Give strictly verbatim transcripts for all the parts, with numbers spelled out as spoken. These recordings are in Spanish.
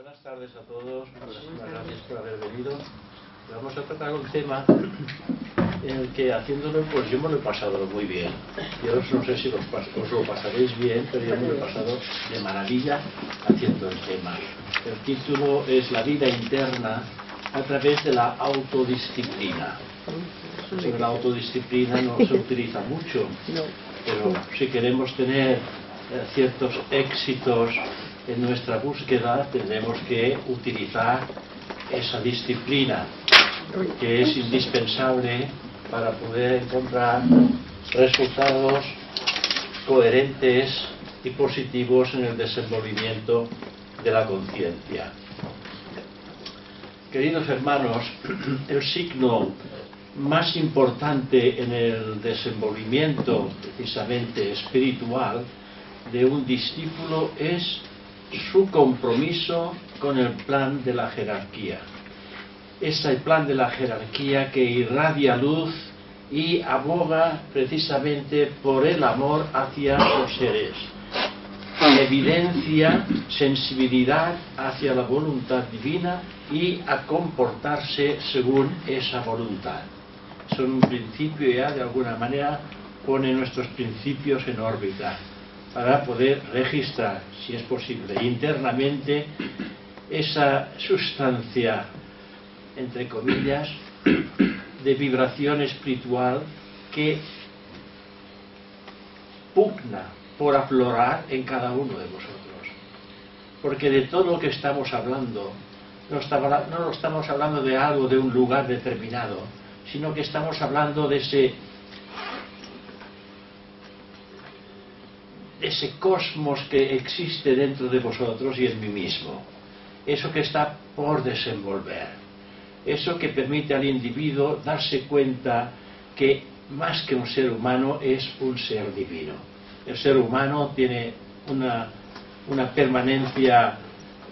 Buenas tardes a todos, muchísimas gracias por haber venido. Vamos a tratar un tema en el que haciéndolo, pues yo me lo he pasado muy bien. Yo no sé si os, os lo pasaréis bien, pero yo me lo he pasado de maravilla haciendo el tema. El título es La vida interna a través de la autodisciplina. Sobre la autodisciplina no se utiliza mucho, pero si queremos tener eh, ciertos éxitos en nuestra búsqueda, tendremos que utilizar esa disciplina que es indispensable para poder encontrar resultados coherentes y positivos en el desenvolvimiento de la conciencia. Queridos hermanos, el signo más importante en el desenvolvimiento precisamente espiritual de un discípulo es su compromiso con el plan de la jerarquía. Es el plan de la jerarquía que irradia luz y aboga precisamente por el amor hacia los seres. Evidencia sensibilidad hacia la voluntad divina y a comportarse según esa voluntad. Es un principio ya, de alguna manera, pone nuestros principios en órbita para poder registrar, si es posible, internamente esa sustancia, entre comillas, de vibración espiritual que pugna por aflorar en cada uno de vosotros. Porque de todo lo que estamos hablando, no, está, no lo estamos hablando de algo, de un lugar determinado, sino que estamos hablando de ese ese cosmos que existe dentro de vosotros y en mí mismo, eso que está por desenvolver, eso que permite al individuo darse cuenta que más que un ser humano es un ser divino. El ser humano tiene una, una permanencia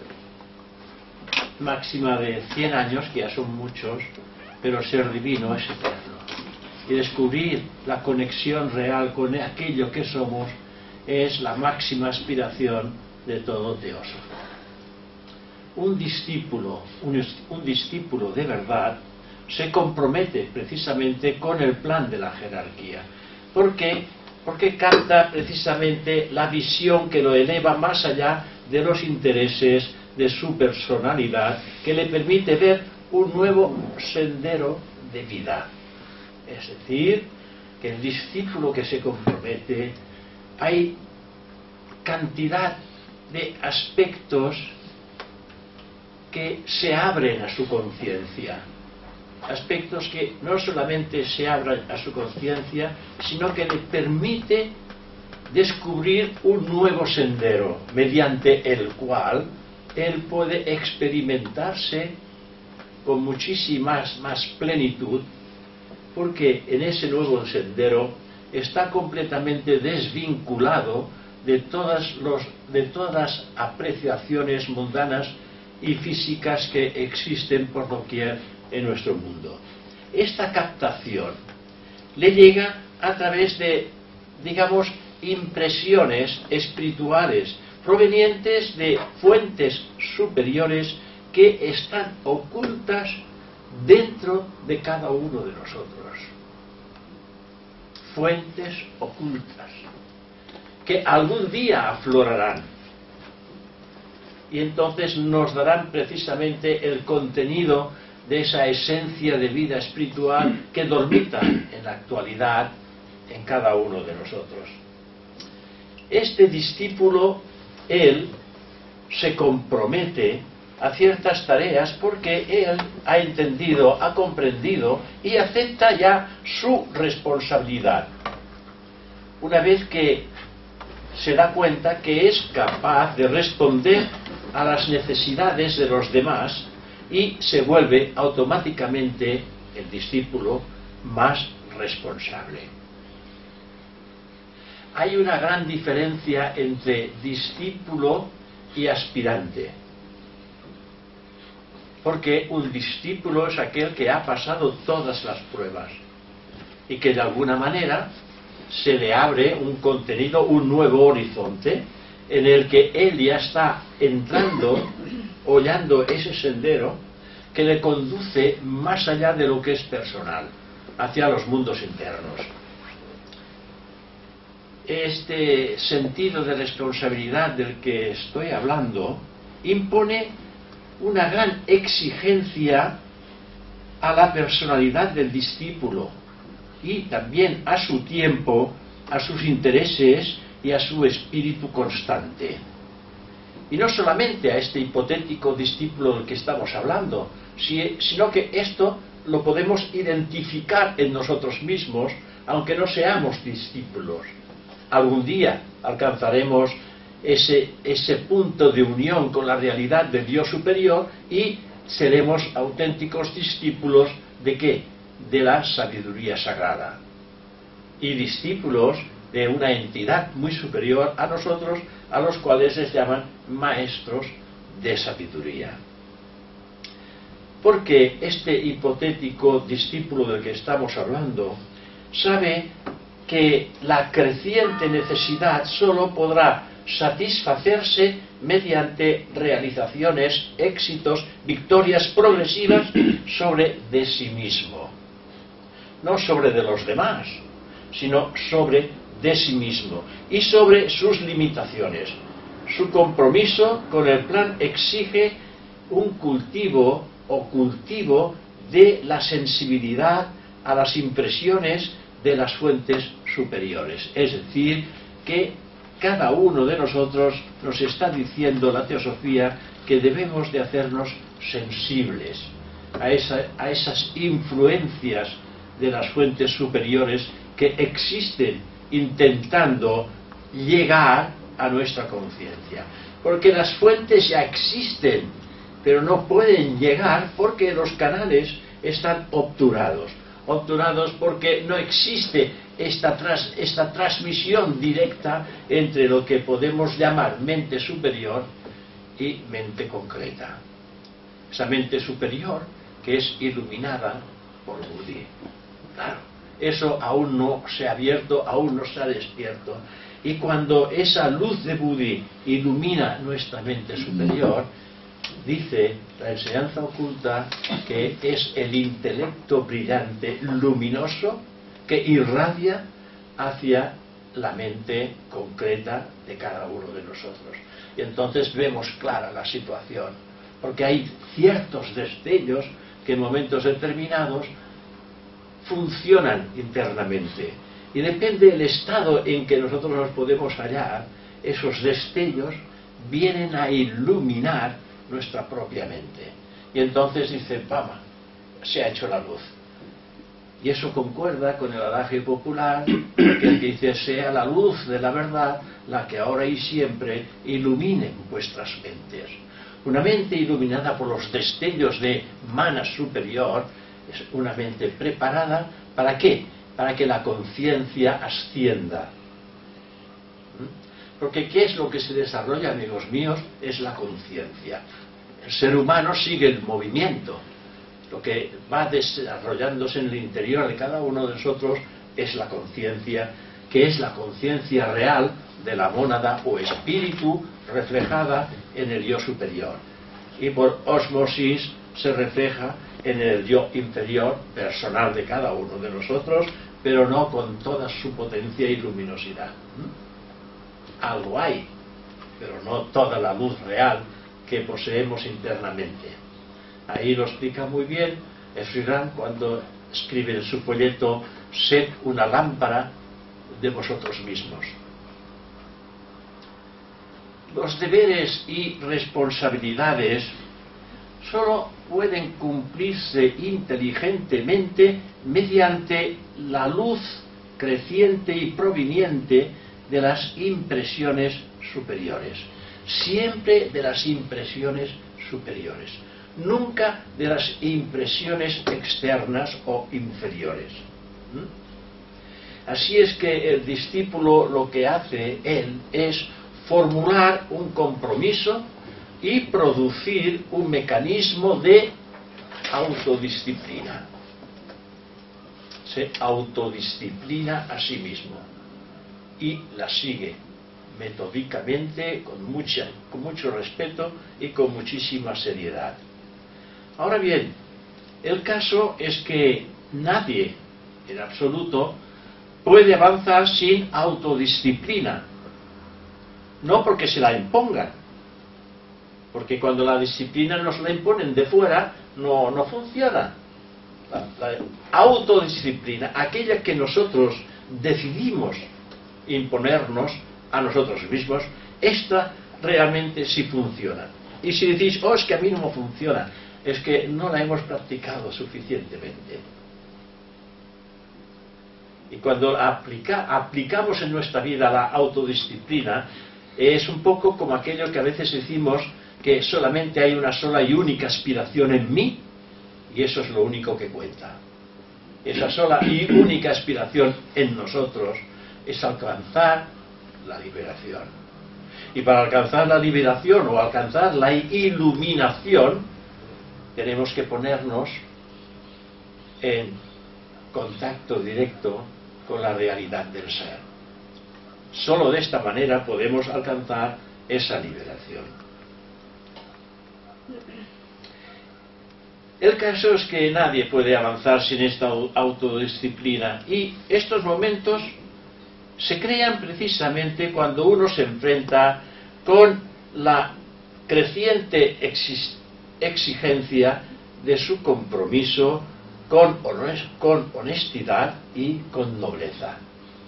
máxima de cien años, que ya son muchos, pero el ser divino es eterno. Y descubrir la conexión real con aquello que somos es la máxima aspiración de todo teósofo. Un discípulo, un, un discípulo de verdad se compromete precisamente con el plan de la jerarquía. ¿Por qué? Porque capta precisamente la visión que lo eleva más allá de los intereses de su personalidad, que le permite ver un nuevo sendero de vida. Es decir, que el discípulo que se compromete, hay cantidad de aspectos que se abren a su conciencia, aspectos que no solamente se abren a su conciencia, sino que le permite descubrir un nuevo sendero, mediante el cual él puede experimentarse con muchísima más plenitud, porque en ese nuevo sendero está completamente desvinculado de todas, los, de todas las apreciaciones mundanas y físicas que existen por doquier en nuestro mundo. Esta captación le llega a través de, digamos, impresiones espirituales provenientes de fuentes superiores que están ocultas dentro de cada uno de nosotros. Fuentes ocultas que algún día aflorarán y entonces nos darán precisamente el contenido de esa esencia de vida espiritual que dormita en la actualidad en cada uno de nosotros. Este discípulo, él se compromete a ciertas tareas porque él ha entendido, ha comprendido y acepta ya su responsabilidad. Una vez que se da cuenta que es capaz de responder a las necesidades de los demás y se vuelve automáticamente el discípulo más responsable. Hay una gran diferencia entre discípulo y aspirante. Porque un discípulo es aquel que ha pasado todas las pruebas y que de alguna manera se le abre un contenido, un nuevo horizonte en el que él ya está entrando, hollando ese sendero que le conduce más allá de lo que es personal, hacia los mundos internos. Este sentido de responsabilidad del que estoy hablando impone una gran exigencia a la personalidad del discípulo y también a su tiempo, a sus intereses y a su espíritu constante. Y no solamente a este hipotético discípulo del que estamos hablando, sino que esto lo podemos identificar en nosotros mismos, aunque no seamos discípulos. Algún día alcanzaremos ese, ese punto de unión con la realidad de Dios superior y seremos auténticos discípulos ¿de qué? De la sabiduría sagrada. Y discípulos de una entidad muy superior a nosotros, a los cuales les llaman maestros de sabiduría. Porque este hipotético discípulo del que estamos hablando sabe que la creciente necesidad solo podrá satisfacerse mediante realizaciones, éxitos, victorias progresivas sobre de sí mismo. No sobre de los demás, sino sobre de sí mismo y sobre sus limitaciones. Su compromiso con el plan exige un cultivo o cultivo de la sensibilidad a las impresiones de las fuentes superiores. Es decir, que cada uno de nosotros nos está diciendo la teosofía que debemos de hacernos sensibles a, esa, a esas influencias de las fuentes superiores que existen intentando llegar a nuestra conciencia. Porque las fuentes ya existen, pero no pueden llegar porque los canales están obturados. Obturados porque no existe esta, tras, esta transmisión directa entre lo que podemos llamar mente superior y mente concreta. Esa mente superior que es iluminada por Budi. Claro, eso aún no se ha abierto, aún no se ha despierto. Y cuando esa luz de Budi ilumina nuestra mente superior, dice la enseñanza oculta que es el intelecto brillante, luminoso, que irradia hacia la mente concreta de cada uno de nosotros. Y entonces vemos clara la situación, porque hay ciertos destellos que en momentos determinados funcionan internamente. Y depende del estado en que nosotros nos podemos hallar, esos destellos vienen a iluminar nuestra propia mente. Y entonces dice, vamos, se ha hecho la luz. Y eso concuerda con el adagio popular que dice, sea la luz de la verdad la que ahora y siempre ilumine vuestras mentes. Una mente iluminada por los destellos de mana superior es una mente preparada, ¿para qué? Para que la conciencia ascienda. Porque ¿qué es lo que se desarrolla, amigos míos? Es la conciencia. El ser humano sigue el movimiento. Lo que va desarrollándose en el interior de cada uno de nosotros es la conciencia, que es la conciencia real de la mónada o espíritu reflejada en el yo superior. Y por ósmosis se refleja en el yo inferior personal de cada uno de nosotros, pero no con toda su potencia y luminosidad. Algo hay, pero no toda la luz real que poseemos internamente. Ahí lo explica muy bien Srirán cuando escribe en su folleto «Sed una lámpara de vosotros mismos». Los deberes y responsabilidades solo pueden cumplirse inteligentemente mediante la luz creciente y proveniente de las impresiones superiores. Siempre de las impresiones superiores. Nunca de las impresiones externas o inferiores. ¿Mm? Así es que el discípulo lo que hace él es formular un compromiso y producir un mecanismo de autodisciplina. Se autodisciplina a sí mismo y la sigue metódicamente, con, mucha, con mucho respeto y con muchísima seriedad. Ahora bien, el caso es que nadie, en absoluto, puede avanzar sin autodisciplina. No porque se la impongan, porque cuando la disciplina nos la imponen de fuera, no, no funciona. La, la autodisciplina, aquella que nosotros decidimos imponernos a nosotros mismos, esta realmente sí funciona. Y si decís, oh, es que a mí no me funciona, es que no la hemos practicado suficientemente. Y cuando aplica, aplicamos en nuestra vida la autodisciplina, es un poco como aquello que a veces decimos que solamente hay una sola y única aspiración en mí, y eso es lo único que cuenta. Esa sola y única aspiración en nosotros es alcanzar la liberación. Y para alcanzar la liberación o alcanzar la iluminación, tenemos que ponernos en contacto directo con la realidad del ser. Solo de esta manera podemos alcanzar esa liberación. El caso es que nadie puede avanzar sin esta autodisciplina, y estos momentos se crean precisamente cuando uno se enfrenta con la creciente exigencia de su compromiso con honestidad y con nobleza.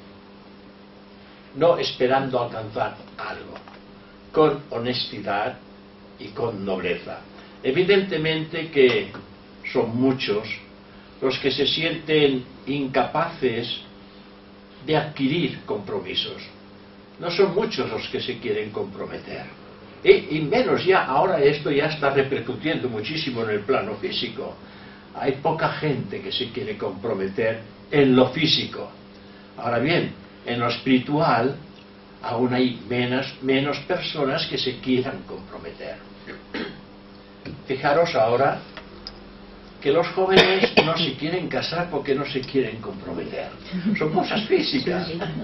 No esperando alcanzar algo, con honestidad y con nobleza. Evidentemente que son muchos los que se sienten incapaces de adquirir compromisos. No son muchos los que se quieren comprometer. Y, y menos ya, ahora esto ya está repercutiendo muchísimo en el plano físico. Hay poca gente que se quiere comprometer en lo físico. Ahora bien, en lo espiritual aún hay menos, menos personas que se quieran comprometer. Fijaros ahora que los jóvenes no se quieren casar porque no se quieren comprometer. Son cosas físicas.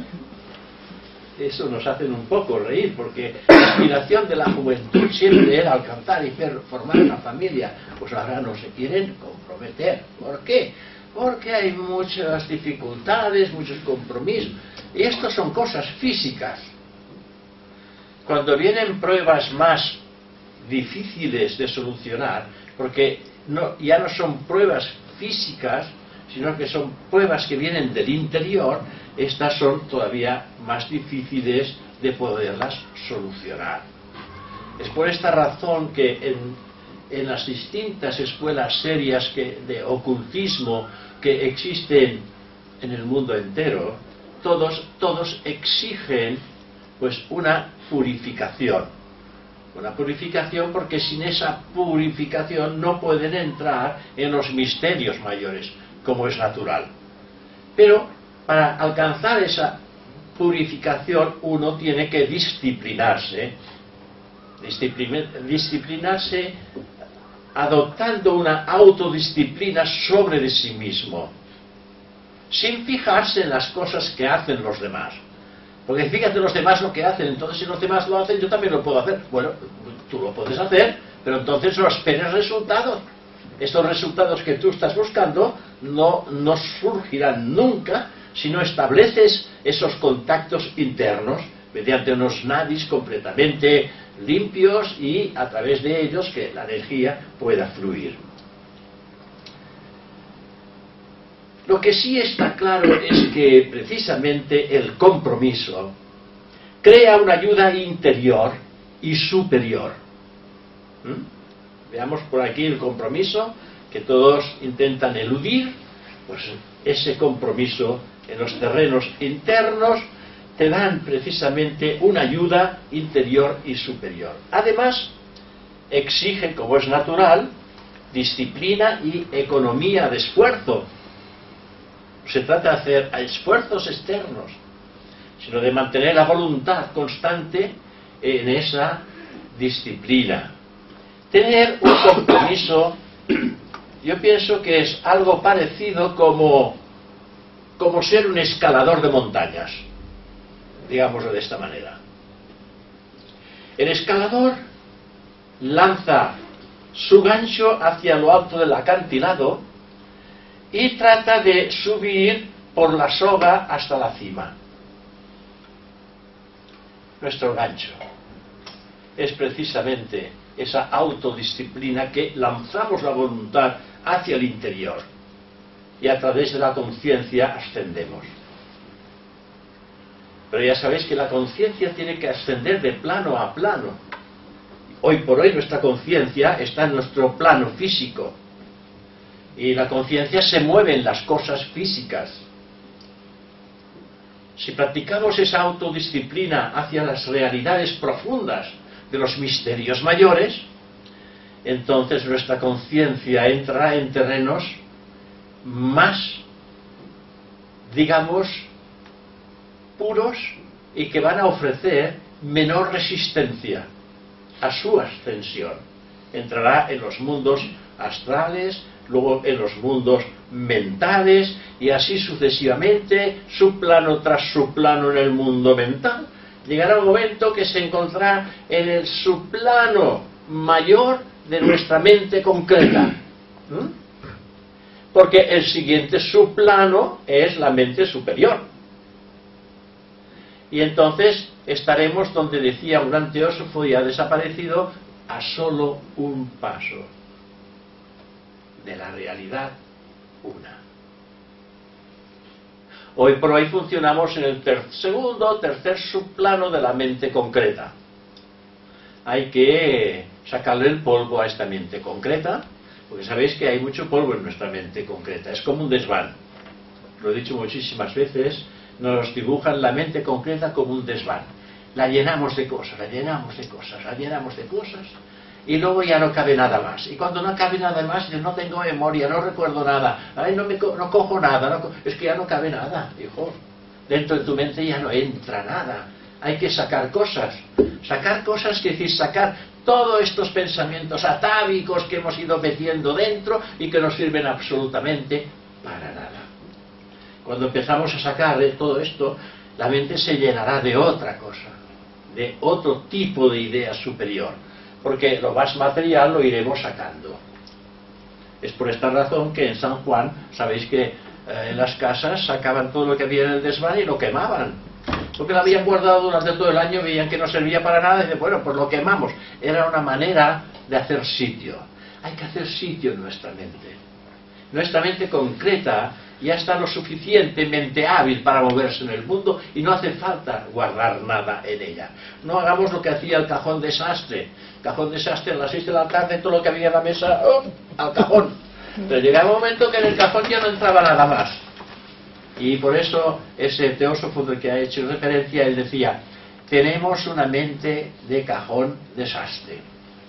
Eso nos hace un poco reír, porque la aspiración de la juventud siempre era alcanzar y formar una familia. Pues ahora no se quieren comprometer. ¿Por qué? Porque hay muchas dificultades, muchos compromisos. Y esto son cosas físicas. Cuando vienen pruebas más difíciles de solucionar, porque no, ya no son pruebas físicas, sino que son pruebas que vienen del interior, estas son todavía más difíciles de poderlas solucionar. Es por esta razón que en, en las distintas escuelas serias que, de ocultismo que existen en el mundo entero, todos, todos exigen pues una purificación. Una purificación porque sin esa purificación no pueden entrar en los misterios mayores, como es natural. Pero para alcanzar esa purificación uno tiene que disciplinarse, disciplinarse adoptando una autodisciplina sobre de sí mismo, sin fijarse en las cosas que hacen los demás. Porque fíjate los demás lo que hacen, entonces si los demás lo hacen yo también lo puedo hacer. Bueno, tú lo puedes hacer, pero entonces no esperes resultados. Estos resultados que tú estás buscando no, no surgirán nunca si no estableces esos contactos internos mediante unos nadis completamente limpios y a través de ellos que la energía pueda fluir. Lo que sí está claro es que precisamente el compromiso crea una ayuda interior y superior. ¿Mm? Veamos por aquí el compromiso que todos intentan eludir. Pues ese compromiso en los terrenos internos te dan precisamente una ayuda interior y superior. Además, exige, como es natural, disciplina y economía de esfuerzo. Se trata de hacer esfuerzos externos, sino de mantener la voluntad constante en esa disciplina. Tener un compromiso, yo pienso que es algo parecido como, como ser un escalador de montañas, digámoslo de esta manera. El escalador lanza su gancho hacia lo alto del acantilado y trata de subir por la soga hasta la cima. Nuestro gancho es precisamente esa autodisciplina que lanzamos la voluntad hacia el interior y a través de la conciencia ascendemos. Pero ya sabéis que la conciencia tiene que ascender de plano a plano. Hoy por hoy nuestra conciencia está en nuestro plano físico y la conciencia se mueve en las cosas físicas. Si practicamos esa autodisciplina hacia las realidades profundas de los misterios mayores, entonces nuestra conciencia entrará en terrenos más, digamos, puros y que van a ofrecer menor resistencia a su ascensión. Entrará en los mundos astrales, luego en los mundos mentales y así sucesivamente, subplano tras subplano en el mundo mental. Llegará un momento que se encontrará en el subplano mayor de nuestra mente concreta. ¿Mm? Porque el siguiente subplano es la mente superior. Y entonces estaremos donde decía un gran teósofo ya desaparecido, a solo un paso de la realidad una. Hoy por hoy funcionamos en el ter segundo o tercer subplano de la mente concreta. Hay que sacarle el polvo a esta mente concreta, porque sabéis que hay mucho polvo en nuestra mente concreta, es como un desván. Lo he dicho muchísimas veces, nos dibujan la mente concreta como un desván. La llenamos de cosas, la llenamos de cosas, la llenamos de cosas, y luego ya no cabe nada más. Y cuando no cabe nada más, yo no tengo memoria, no recuerdo nada, ay, no, me co no cojo nada, no co es que ya no cabe nada, hijo. Dentro de tu mente ya no entra nada. Hay que sacar cosas. Sacar cosas quiere decir sacar todos estos pensamientos atávicos que hemos ido metiendo dentro y que no sirven absolutamente para nada. Cuando empezamos a sacar de todo esto, la mente se llenará de otra cosa, de otro tipo de idea superior, porque lo más material lo iremos sacando. Es por esta razón que en San Juan, sabéis que eh, en las casas sacaban todo lo que había en el desván y lo quemaban, porque lo habían guardado durante todo el año, veían que no servía para nada y dicen, bueno, pues lo quemamos. Era una manera de hacer sitio. Hay que hacer sitio en nuestra mente. Nuestra mente concreta ya está lo suficientemente hábil para moverse en el mundo y no hace falta guardar nada en ella. No hagamos lo que hacía el cajón desastre. Cajón desastre a las seis de la tarde, todo lo que había en la mesa, ¡oh!, al cajón. Pero llegaba un momento que en el cajón ya no entraba nada más. Y por eso ese teósofo del que ha hecho referencia, él decía, tenemos una mente de cajón desastre.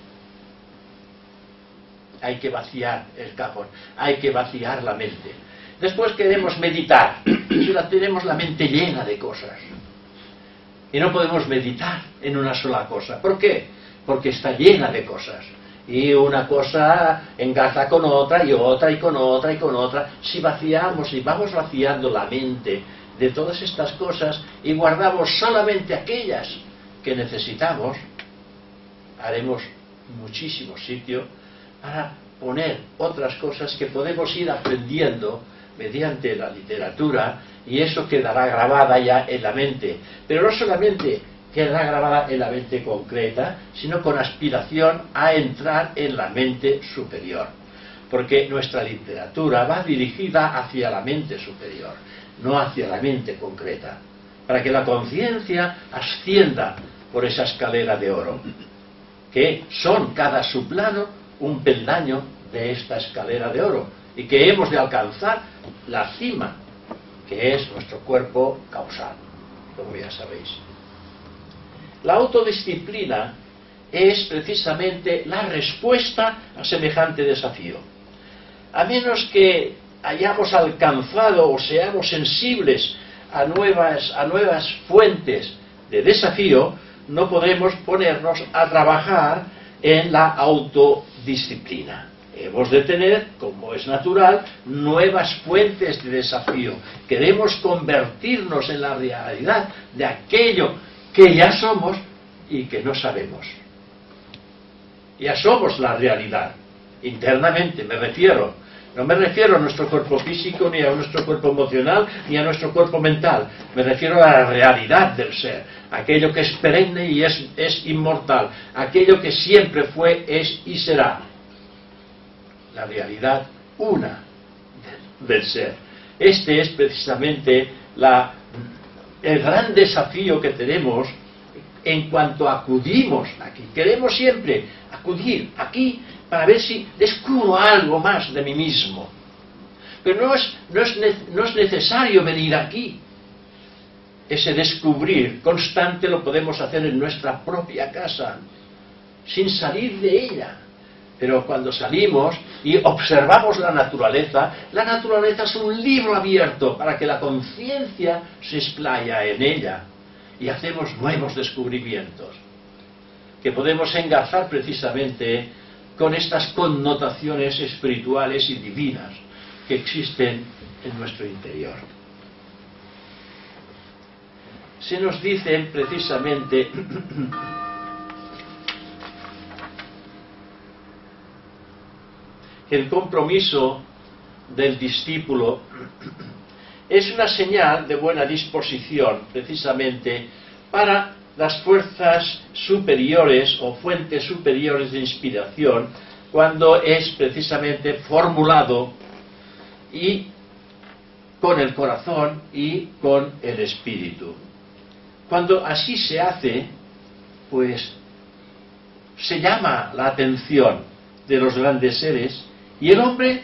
Hay que vaciar el cajón, hay que vaciar la mente. Después queremos meditar, y la tenemos la mente llena de cosas. Y no podemos meditar en una sola cosa. ¿Por qué? Porque está llena de cosas. Y una cosa engarza con otra, y otra, y con otra, y con otra. Si vaciamos y vamos vaciando la mente de todas estas cosas y guardamos solamente aquellas que necesitamos, haremos muchísimo sitio para poner otras cosas que podemos ir aprendiendo mediante la literatura, y eso quedará grabada ya en la mente. Pero no solamente quedará grabada en la mente concreta, sino con aspiración a entrar en la mente superior. Porque nuestra literatura va dirigida hacia la mente superior, no hacia la mente concreta, para que la conciencia ascienda por esa escalera de oro, que son cada subplano un peldaño de esta escalera de oro, y que hemos de alcanzar la cima, que es nuestro cuerpo causal, como ya sabéis. La autodisciplina es precisamente la respuesta a semejante desafío. A menos que hayamos alcanzado o seamos sensibles a nuevas, a nuevas fuentes de desafío, no podremos ponernos a trabajar en la autodisciplina. Hemos de tener, como es natural, nuevas fuentes de desafío. Queremos convertirnos en la realidad de aquello que ya somos, y que no sabemos. Ya somos la realidad, internamente me refiero. No me refiero a nuestro cuerpo físico, ni a nuestro cuerpo emocional, ni a nuestro cuerpo mental. Me refiero a la realidad del ser, aquello que es perenne y es, es inmortal, aquello que siempre fue, es y será. La realidad una del, del ser. Este es precisamente la, el gran desafío que tenemos en cuanto acudimos aquí. Queremos siempre acudir aquí para ver si descubro algo más de mí mismo. Pero no es, no es, no es necesario venir aquí. Ese descubrir constante lo podemos hacer en nuestra propia casa, sin salir de ella. Pero cuando salimos y observamos la naturaleza, la naturaleza es un libro abierto para que la conciencia se explaya en ella. Y hacemos nuevos descubrimientos, que podemos engarzar precisamente con estas connotaciones espirituales y divinas que existen en nuestro interior. Se nos dicen precisamente que el compromiso del discípulo es una señal de buena disposición, precisamente, para las fuerzas superiores o fuentes superiores de inspiración, cuando es precisamente formulado y con el corazón y con el espíritu. Cuando así se hace, pues se llama la atención de los grandes seres y el hombre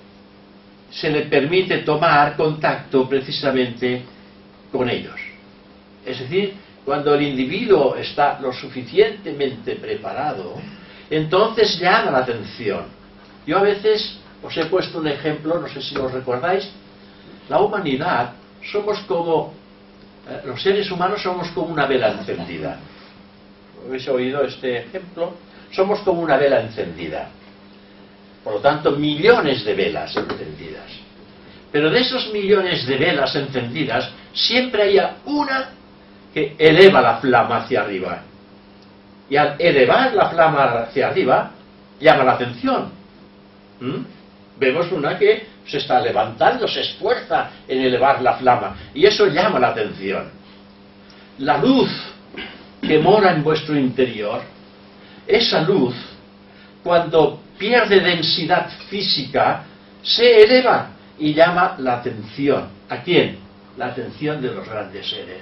se le permite tomar contacto precisamente con ellos. Es decir, cuando el individuo está lo suficientemente preparado, entonces llama la atención. Yo a veces os he puesto un ejemplo, no sé si os recordáis, la humanidad somos como, eh, los seres humanos somos como una vela encendida. ¿Habéis oído este ejemplo? Somos como una vela encendida. Por lo tanto, millones de velas encendidas. Pero de esos millones de velas encendidas, siempre hay una que eleva la flama hacia arriba. Y al elevar la flama hacia arriba, llama la atención. ¿Mm? Vemos una que se está levantando, se esfuerza en elevar la flama. Y eso llama la atención. La luz que mora en vuestro interior, esa luz, cuando pierde densidad física, se eleva y llama la atención. ¿A quién? La atención de los grandes seres,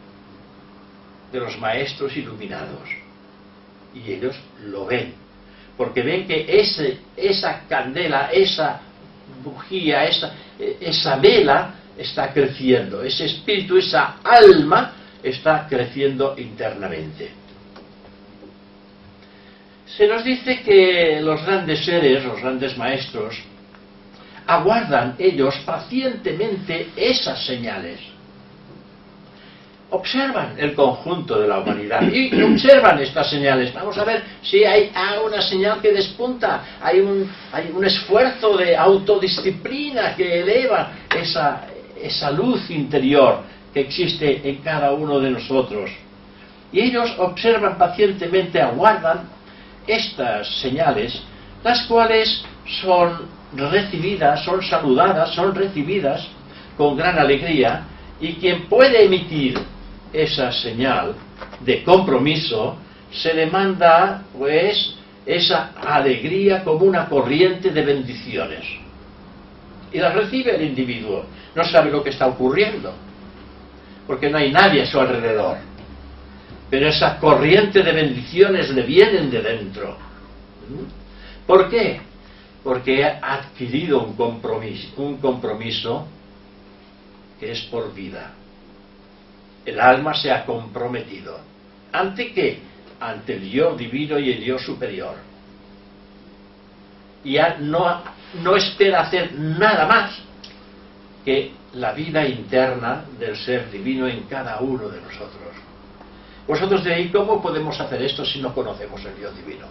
de los maestros iluminados. Y ellos lo ven, porque ven que ese, esa candela, esa bujía, esa, esa vela está creciendo, ese espíritu, esa alma está creciendo internamente. Se nos dice que los grandes seres, los grandes maestros, aguardan ellos pacientemente esas señales. Observan el conjunto de la humanidad y observan estas señales. Vamos a ver si hay una señal que despunta, hay un, hay un esfuerzo de autodisciplina que eleva esa, esa luz interior que existe en cada uno de nosotros. Y ellos observan pacientemente, aguardan estas señales, las cuales son recibidas, son saludadas, son recibidas con gran alegría, y quien puede emitir esa señal de compromiso, se le manda pues esa alegría como una corriente de bendiciones. Y las recibe el individuo, no sabe lo que está ocurriendo, porque no hay nadie a su alrededor. Pero esa corriente de bendiciones le vienen de dentro. ¿Por qué? Porque ha adquirido un compromiso, un compromiso que es por vida. El alma se ha comprometido. ¿Ante qué? Ante el yo divino y el yo superior. Y ya no, no espera hacer nada más que la vida interna del ser divino en cada uno de nosotros. Vosotros de ahí, ¿cómo podemos hacer esto si no conocemos el Dios divino?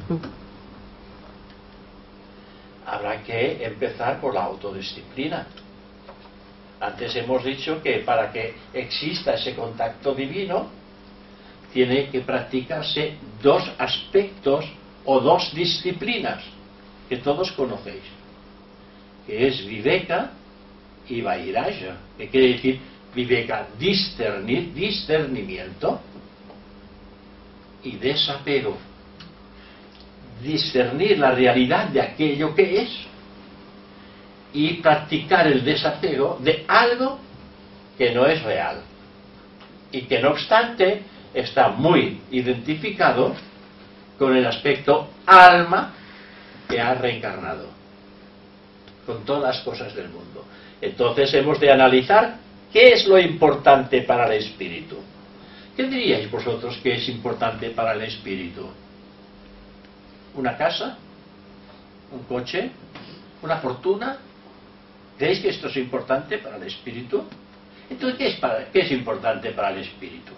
Habrá que empezar por la autodisciplina. Antes hemos dicho que para que exista ese contacto divino, tiene que practicarse dos aspectos o dos disciplinas que todos conocéis, que es viveka y vairagya, que quiere decir viveka, discernir, discernimiento, y desapego, discernir la realidad de aquello que es y practicar el desapego de algo que no es real y que no obstante está muy identificado con el aspecto alma que ha reencarnado, con todas las cosas del mundo. Entonces hemos de analizar qué es lo importante para el espíritu. ¿Qué diríais vosotros que es importante para el espíritu? ¿Una casa? ¿Un coche? ¿Una fortuna? ¿Creéis que esto es importante para el espíritu? Entonces, ¿qué es, para, qué es importante para el espíritu?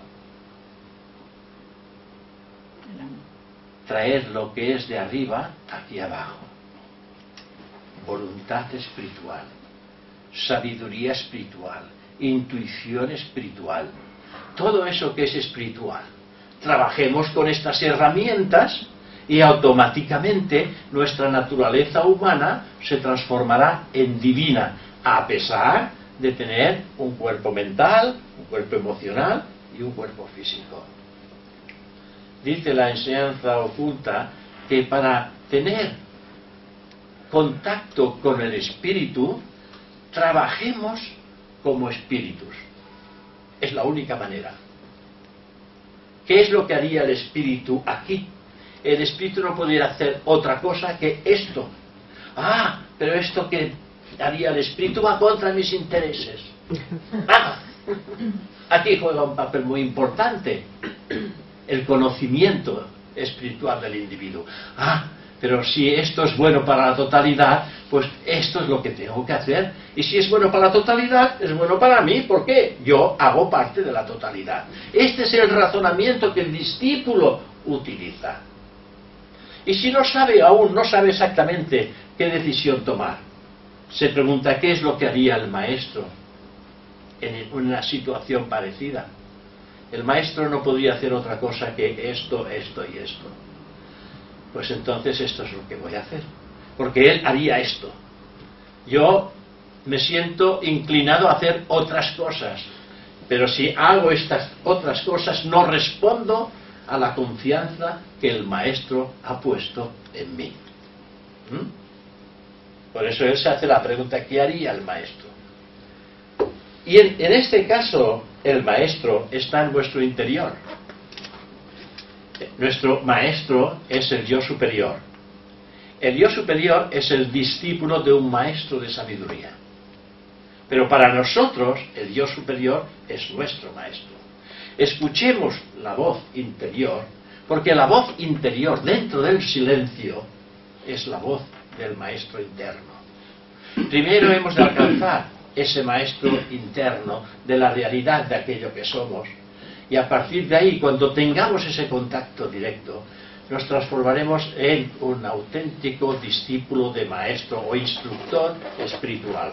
Traer lo que es de arriba hacia abajo. Voluntad espiritual, sabiduría espiritual, intuición espiritual, todo eso que es espiritual. Trabajemos con estas herramientas y automáticamente nuestra naturaleza humana se transformará en divina, a pesar de tener un cuerpo mental, un cuerpo emocional y un cuerpo físico. Dice la enseñanza oculta que para tener contacto con el espíritu, trabajemos como espíritus. Es la única manera. ¿Qué es lo que haría el espíritu aquí? El espíritu no podría hacer otra cosa que esto. Ah, pero esto que haría el espíritu va contra mis intereses. Ah, aquí juega un papel muy importante el conocimiento espiritual del individuo. Ah, pero si esto es bueno para la totalidad, pues esto es lo que tengo que hacer. Y si es bueno para la totalidad, es bueno para mí. ¿Por qué? Yo hago parte de la totalidad. Este es el razonamiento que el discípulo utiliza. Y si no sabe aún, no sabe exactamente qué decisión tomar, se pregunta qué es lo que haría el maestro en una situación parecida. El maestro no podría hacer otra cosa que esto, esto y esto. Pues entonces esto es lo que voy a hacer, porque él haría esto. Yo me siento inclinado a hacer otras cosas, pero si hago estas otras cosas no respondo a la confianza que el maestro ha puesto en mí. ¿Mm? Por eso él se hace la pregunta, ¿qué haría el maestro? Y en, en este caso el maestro está en vuestro interior. Nuestro maestro es el yo superior. El yo superior es el discípulo de un maestro de sabiduría. Pero para nosotros el yo superior es nuestro maestro. Escuchemos la voz interior, porque la voz interior dentro del silencio es la voz del maestro interno. Primero hemos de alcanzar ese maestro interno de la realidad de aquello que somos, y a partir de ahí, cuando tengamos ese contacto directo, nos transformaremos en un auténtico discípulo de maestro o instructor espiritual.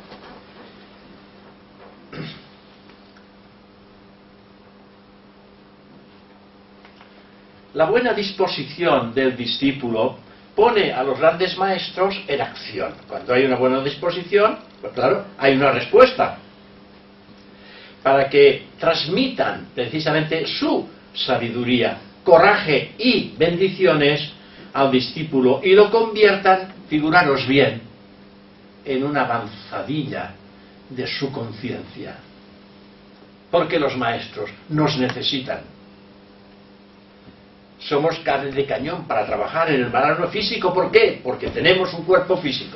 La buena disposición del discípulo pone a los grandes maestros en acción. Cuando hay una buena disposición, pues claro, hay una respuesta. Para que transmitan precisamente su sabiduría, coraje y bendiciones al discípulo y lo conviertan, figuraros bien, en una avanzadilla de su conciencia. Porque los maestros nos necesitan. Somos carne de cañón para trabajar en el plano físico. ¿Por qué? Porque tenemos un cuerpo físico.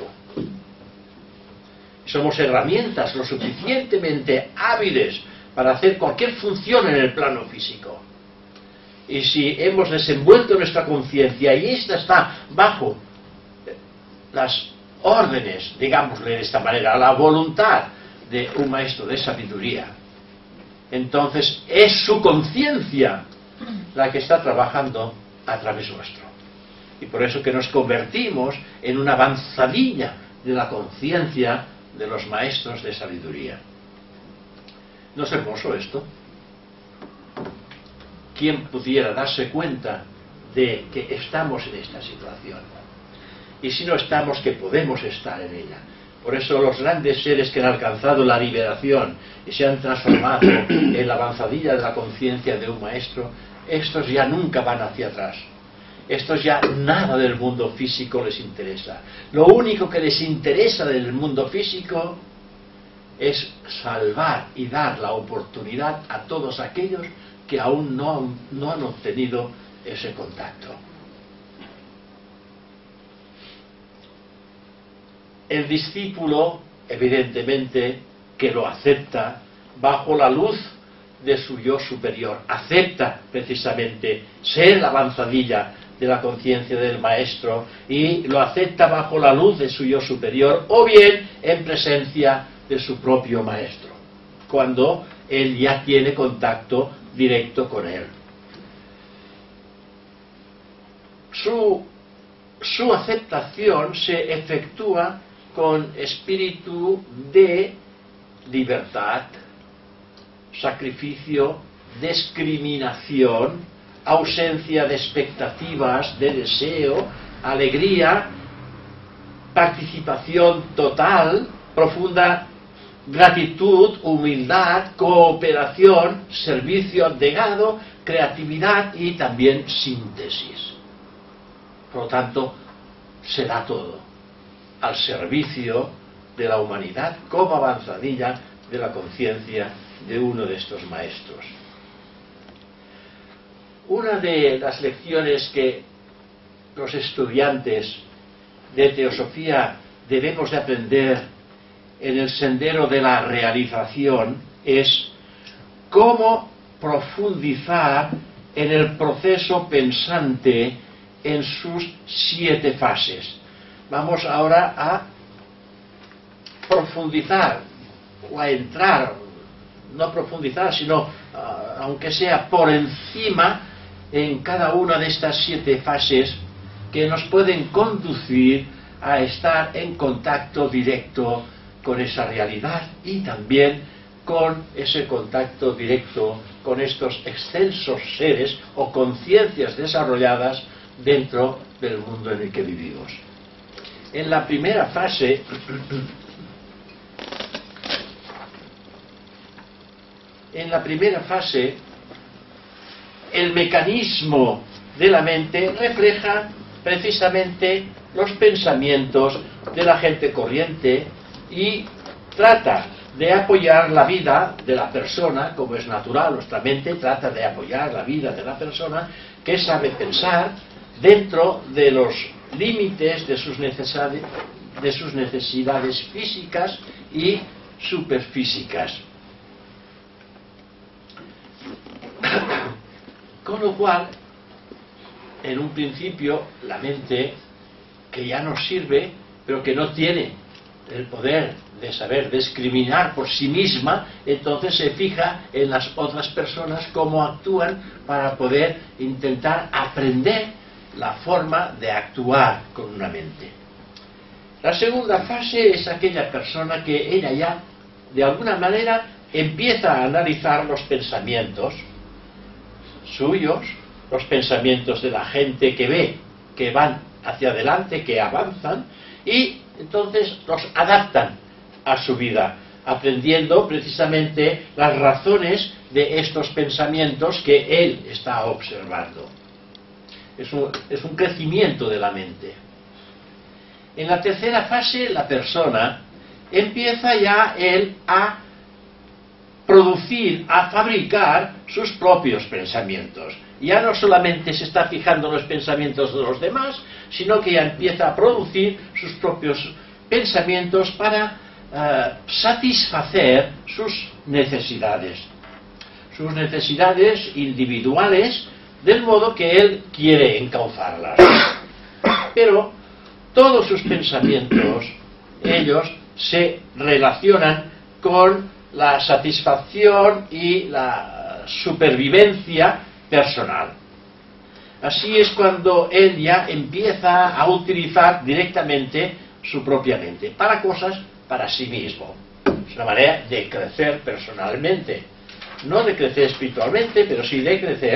Somos herramientas lo suficientemente hábiles para hacer cualquier función en el plano físico. Y si hemos desenvuelto nuestra conciencia y esta está bajo las órdenes, digámosle de esta manera, la voluntad de un maestro de sabiduría, entonces es su conciencia la que está trabajando a través nuestro. Y por eso que nos convertimos en una avanzadilla de la conciencia de los maestros de sabiduría. ¿No es hermoso esto? quien pudiera darse cuenta de que estamos en esta situación. Y si no estamos, que podemos estar en ella. Por eso los grandes seres que han alcanzado la liberación y se han transformado en la avanzadilla de la conciencia de un maestro, estos ya nunca van hacia atrás. Estos ya nada del mundo físico les interesa. Lo único que les interesa del mundo físico es salvar y dar la oportunidad a todos aquellos que aún no han, no han obtenido ese contacto. El discípulo, evidentemente, que lo acepta bajo la luz de su yo superior, acepta precisamente ser la avanzadilla de la conciencia del maestro y lo acepta bajo la luz de su yo superior o bien en presencia de su propio maestro, cuando él ya tiene contacto directo con él. Su, su aceptación se efectúa con espíritu de libertad, sacrificio, discriminación, ausencia de expectativas, de deseo, alegría, participación total, profunda gratitud, humildad, cooperación, servicio abnegado, creatividad y también síntesis. Por lo tanto, se da todo al servicio de la humanidad como avanzadilla de la conciencia de uno de estos maestros. Una de las lecciones que los estudiantes de teosofía debemos de aprender en el sendero de la realización es cómo profundizar en el proceso pensante en sus siete fases. Vamos ahora a profundizar o a entrar, no profundizar, sino uh, aunque sea por encima en cada una de estas siete fases que nos pueden conducir a estar en contacto directo con esa realidad y también con ese contacto directo con estos excelsos seres o conciencias desarrolladas dentro del mundo en el que vivimos. En la primera fase en la primera fase el mecanismo de la mente refleja precisamente los pensamientos de la gente corriente y trata de apoyar la vida de la persona, como es natural. Nuestra mente trata de apoyar la vida de la persona que sabe pensar dentro de los límites de sus necesidades, de sus necesidades físicas y superfísicas. Con lo cual, en un principio, la mente, que ya nos sirve, pero que no tiene el poder de saber discriminar por sí misma, entonces se fija en las otras personas cómo actúan para poder intentar aprender la forma de actuar con una mente. La segunda fase es aquella persona que ella ya, de alguna manera, empieza a analizar los pensamientos suyos, los pensamientos de la gente que ve, que van hacia adelante, que avanzan, y entonces los adaptan a su vida, aprendiendo precisamente las razones de estos pensamientos que él está observando. Es un, es un crecimiento de la mente. En la tercera fase, la persona empieza ya él a producir, a fabricar sus propios pensamientos. Ya no solamente se está fijando en los pensamientos de los demás, sino que ya empieza a producir sus propios pensamientos para uh, satisfacer sus necesidades. Sus necesidades individuales, del modo que él quiere encauzarlas. Pero todos sus pensamientos, ellos se relacionan con la satisfacción y la supervivencia personal. Así es cuando él ya empieza a utilizar directamente su propia mente para cosas para sí mismo. Es una manera de crecer personalmente, no de crecer espiritualmente, pero sí de crecer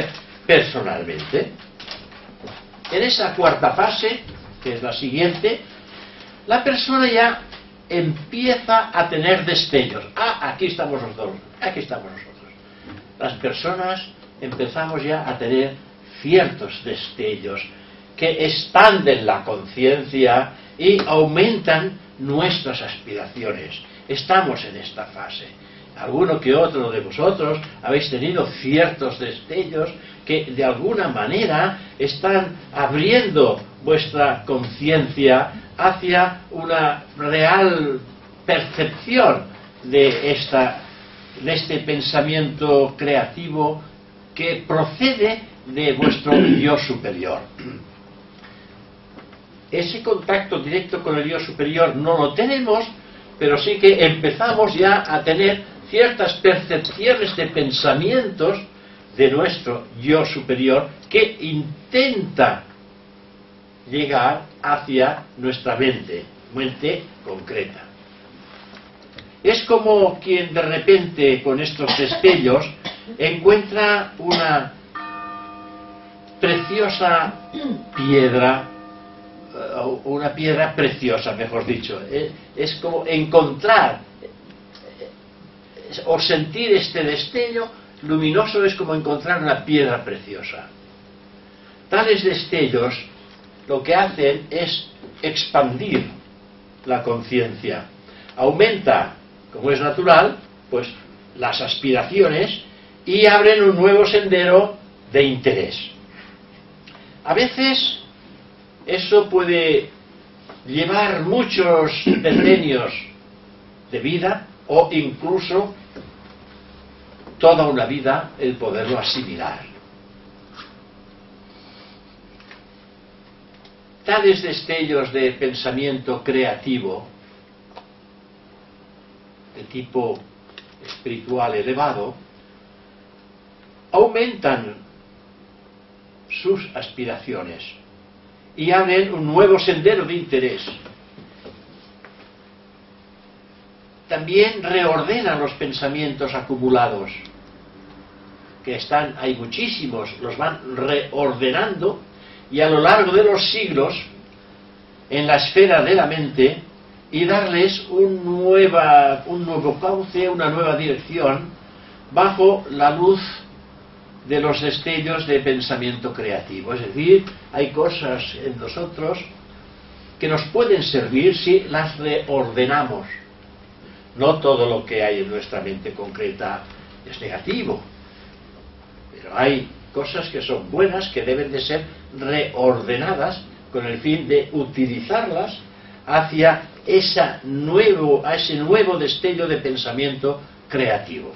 personalmente. En esa cuarta fase, que es la siguiente, la persona ya empieza a tener destellos. Ah, aquí estamos nosotros, aquí estamos nosotros. Las personas empezamos ya a tener ciertos destellos que expanden la conciencia y aumentan nuestras aspiraciones. Estamos en esta fase. Alguno que otro de vosotros habéis tenido ciertos destellos que de alguna manera están abriendo vuestra conciencia hacia una real percepción de, esta, de este pensamiento creativo que procede de vuestro yo superior. Ese contacto directo con el yo superior no lo tenemos, pero sí que empezamos ya a tener ciertas percepciones de pensamientos de nuestro yo superior que intenta llegar hacia nuestra mente, mente concreta. Es como quien de repente con estos destellos encuentra una preciosa piedra, una piedra preciosa, mejor dicho. Es como encontrar o sentir este destello luminoso, es como encontrar una piedra preciosa. Tales destellos lo que hacen es expandir la conciencia. Aumenta, como es natural, pues las aspiraciones y abren un nuevo sendero de interés. A veces eso puede llevar muchos decenios de vida o incluso toda una vida el poderlo asimilar. Tales destellos de pensamiento creativo de tipo espiritual elevado aumentan sus aspiraciones y abren un nuevo sendero de interés. También reordenan los pensamientos acumulados, que están, hay muchísimos, los van reordenando, y a lo largo de los siglos, en la esfera de la mente, y darles un, nueva, un nuevo cauce, una nueva dirección, bajo la luz de los destellos de pensamiento creativo. Es decir, hay cosas en nosotros que nos pueden servir si las reordenamos. No todo lo que hay en nuestra mente concreta es negativo, pero hay cosas que son buenas, que deben de ser reordenadas con el fin de utilizarlas hacia esa nuevo, a ese nuevo destello de pensamiento creativo.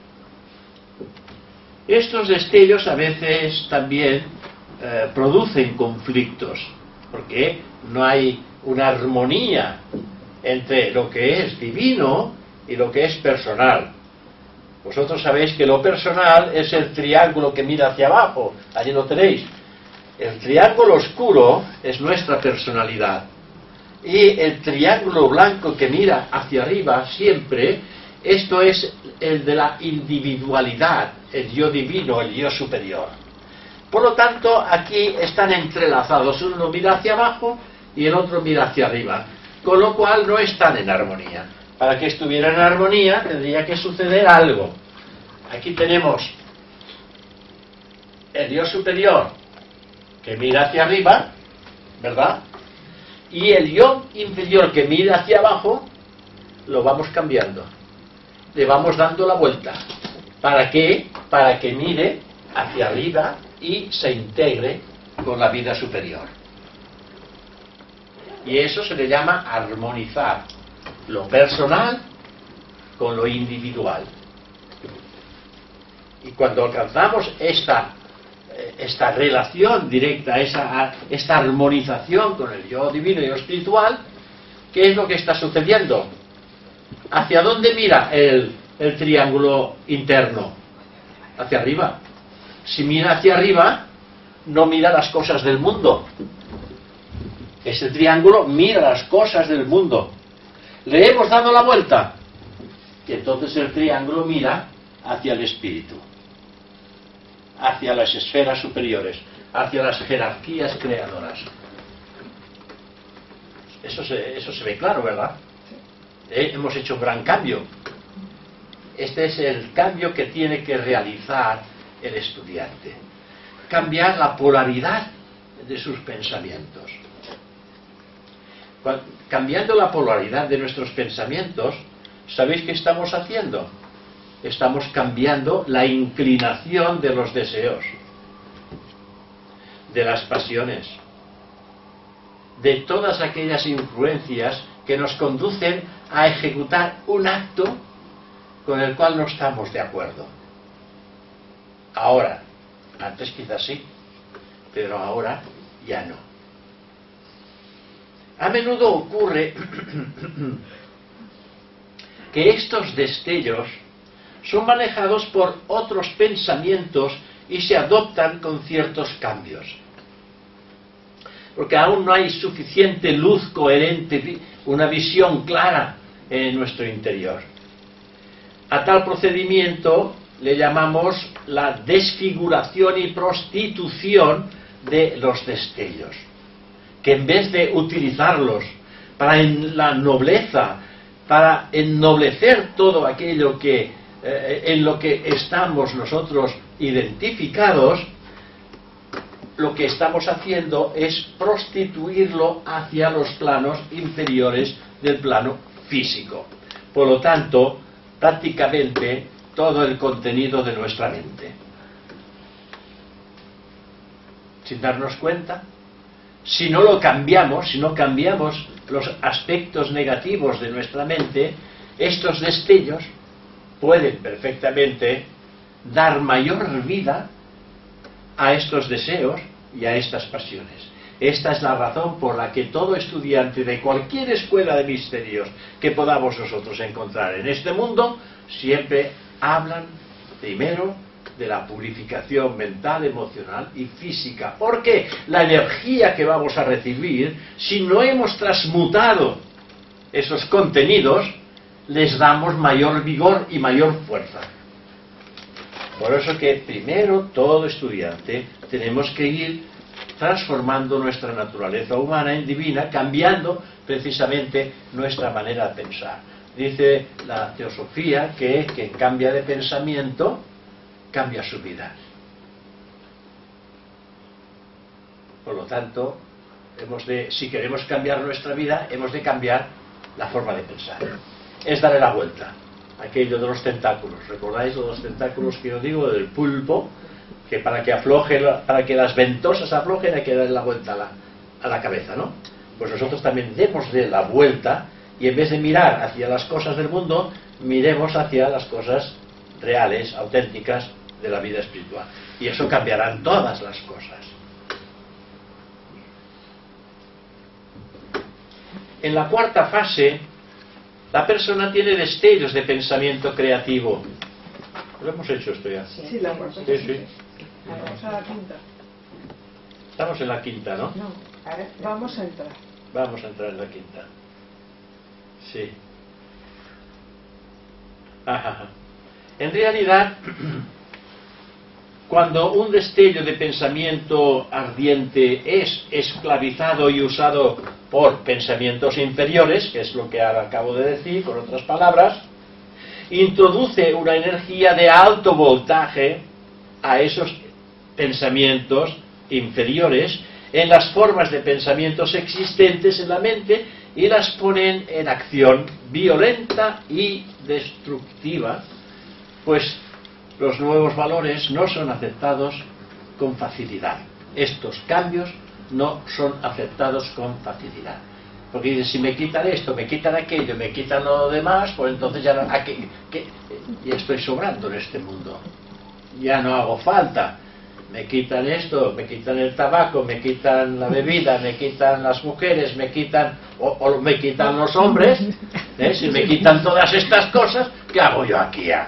Estos destellos a veces también eh, producen conflictos, porque no hay una armonía entre lo que es divino y lo que es personal. Vosotros sabéis que lo personal es el triángulo que mira hacia abajo, allí lo tenéis. El triángulo oscuro es nuestra personalidad, y el triángulo blanco que mira hacia arriba siempre, esto es el de la individualidad, el yo divino, el yo superior. Por lo tanto, aquí están entrelazados, uno mira hacia abajo y el otro mira hacia arriba, con lo cual no están en armonía. Para que estuvieran en armonía tendría que suceder algo. Aquí tenemos el yo superior que mira hacia arriba, ¿verdad? Y el yo inferior que mira hacia abajo, lo vamos cambiando. Le vamos dando la vuelta. ¿Para qué? Para que mire hacia arriba y se integre con la vida superior. Y eso se le llama armonizar lo personal con lo individual. Y cuando alcanzamos esta, esta relación directa, esa, esta armonización con el yo divino y lo espiritual, ¿qué es lo que está sucediendo? ¿Hacia dónde mira el, el triángulo interno? Hacia arriba. Si mira hacia arriba, no mira las cosas del mundo. Este triángulo mira las cosas del mundo. Le hemos dado la vuelta. Y entonces el triángulo mira hacia el espíritu. hacia las esferas superiores, hacia las jerarquías creadoras. Eso se, eso se ve claro, ¿verdad? ¿Eh? Hemos hecho un gran cambio. Este es el cambio que tiene que realizar el estudiante. Cambiar la polaridad de sus pensamientos. Cambiando la polaridad de nuestros pensamientos, ¿sabéis qué estamos haciendo? Estamos cambiando la inclinación de los deseos, de las pasiones, de todas aquellas influencias que nos conducen a ejecutar un acto con el cual no estamos de acuerdo. Ahora, antes quizás sí, pero ahora ya no. A menudo ocurre que estos destellos son manejados por otros pensamientos y se adoptan con ciertos cambios. Porque aún no hay suficiente luz coherente, una visión clara en nuestro interior. A tal procedimiento le llamamos la desfiguración y prostitución de los destellos, que en vez de utilizarlos para la nobleza, para ennoblecer todo aquello que, eh, en lo que estamos nosotros identificados, lo que estamos haciendo es prostituirlo hacia los planos inferiores del plano físico. Por lo tanto, prácticamente todo el contenido de nuestra mente. Sin darnos cuenta, si no lo cambiamos, si no cambiamos los aspectos negativos de nuestra mente, estos destellos pueden perfectamente dar mayor vida a estos deseos y a estas pasiones. Esta es la razón por la que todo estudiante de cualquier escuela de misterios que podamos nosotros encontrar en este mundo, siempre hablan primero de la purificación mental, emocional y física. Porque la energía que vamos a recibir, si no hemos transmutado esos contenidos, les damos mayor vigor y mayor fuerza. Por eso que primero todo estudiante tenemos que ir transformando nuestra naturaleza humana en divina, cambiando precisamente nuestra manera de pensar. Dice la teosofía que quien cambia de pensamiento cambia su vida. Por lo tanto, hemos de, si queremos cambiar nuestra vida, hemos de cambiar la forma de pensar. Es darle la vuelta. Aquello de los tentáculos. ¿Recordáis de los tentáculos que yo digo del pulpo? Que para que afloje, para que las ventosas aflojen hay que darle la vuelta a la, a la cabeza, ¿no? Pues nosotros también demos de la vuelta y en vez de mirar hacia las cosas del mundo, miremos hacia las cosas reales, auténticas de la vida espiritual. Y eso cambiarán todas las cosas. En la cuarta fase, la persona tiene destellos de pensamiento creativo. ¿Lo hemos hecho esto ya? Sí, la cuarta. Sí, sí. Vamos a la quinta. Estamos en la quinta, ¿no? No, ahora vamos a entrar. Vamos a entrar en la quinta. Sí. Ajá. En realidad, cuando un destello de pensamiento ardiente es esclavizado y usado por pensamientos inferiores, que es lo que ahora acabo de decir, con otras palabras, introduce una energía de alto voltaje a esos pensamientos inferiores en las formas de pensamientos existentes en la mente y las ponen en acción violenta y destructiva, pues los nuevos valores no son aceptados con facilidad. Estos cambios no son aceptados con facilidad. Porque dicen, si me quitan esto, me quitan aquello, me quitan lo demás, pues entonces ya, no, aquí, que, ya estoy sobrando en este mundo. Ya no hago falta. Me quitan esto, me quitan el tabaco, me quitan la bebida, me quitan las mujeres, me quitan, o, o me quitan los hombres. ¿eh? Si me quitan todas estas cosas, ¿qué hago yo aquí ya?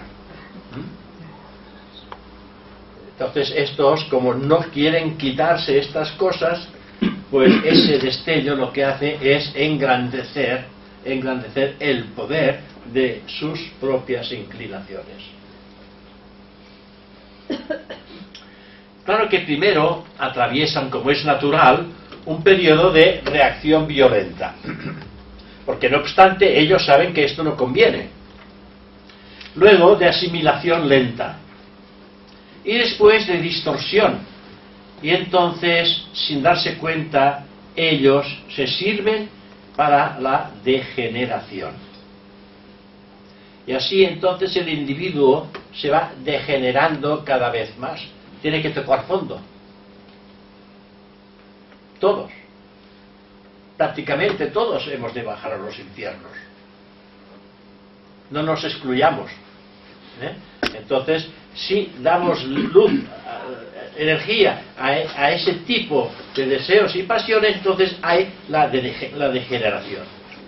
Entonces estos, como no quieren quitarse estas cosas, pues ese destello lo que hace es engrandecer, engrandecer el poder de sus propias inclinaciones. Claro que primero atraviesan, como es natural, un periodo de reacción violenta, porque no obstante ellos saben que esto no conviene. Luego de asimilación lenta y después de distorsión, y entonces, sin darse cuenta, ellos se sirven para la degeneración. Y así entonces el individuo se va degenerando cada vez más. Tiene que tocar fondo. Todos. Prácticamente todos hemos de bajar a los infiernos. No nos excluyamos. ¿eh? Entonces, si damos luz, energía a, a ese tipo de deseos y pasiones, entonces hay la, de, la degeneración.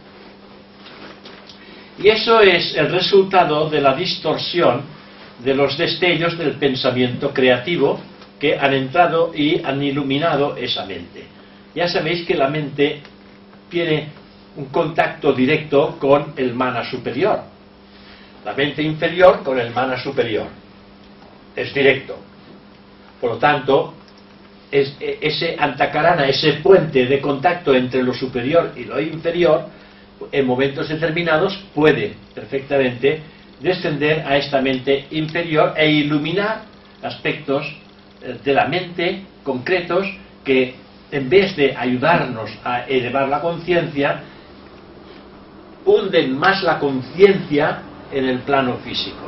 Y eso es el resultado de la distorsión de los destellos del pensamiento creativo que han entrado y han iluminado esa mente. Ya sabéis que la mente tiene un contacto directo con el mana superior. La mente inferior con el mana superior. Es directo. Por lo tanto, es, ese antakarana, ese puente de contacto entre lo superior y lo inferior, en momentos determinados puede perfectamente descender a esta mente inferior e iluminar aspectos de la mente concretos que, en vez de ayudarnos a elevar la conciencia, hunden más la conciencia en el plano físico.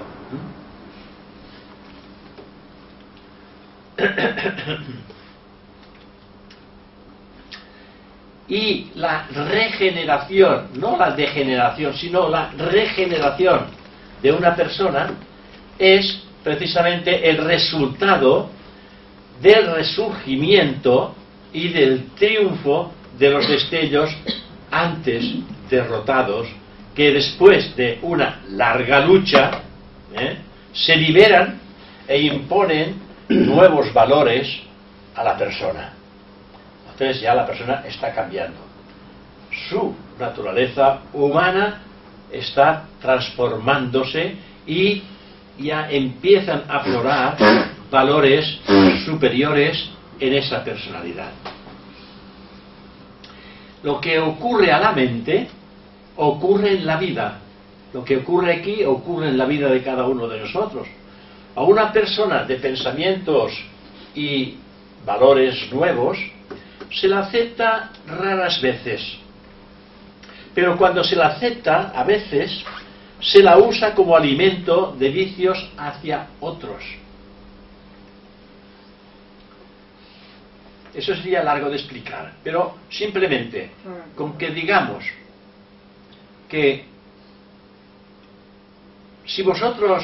Y la regeneración, no la degeneración, sino la regeneración de una persona es precisamente el resultado del resurgimiento y del triunfo de los destellos antes derrotados, que después de una larga lucha ¿eh? se liberan e imponen nuevos valores a la persona. Entonces ya la persona está cambiando. Su naturaleza humana está transformándose y ya empiezan a aflorar valores superiores en esa personalidad. Lo que ocurre a la mente ocurre en la vida. Lo que ocurre aquí ocurre en la vida de cada uno de nosotros. A una persona de pensamientos y valores nuevos se la acepta raras veces, pero cuando se la acepta, a veces se la usa como alimento de vicios hacia otros. Eso sería largo de explicar, pero simplemente con que digamos que si vosotros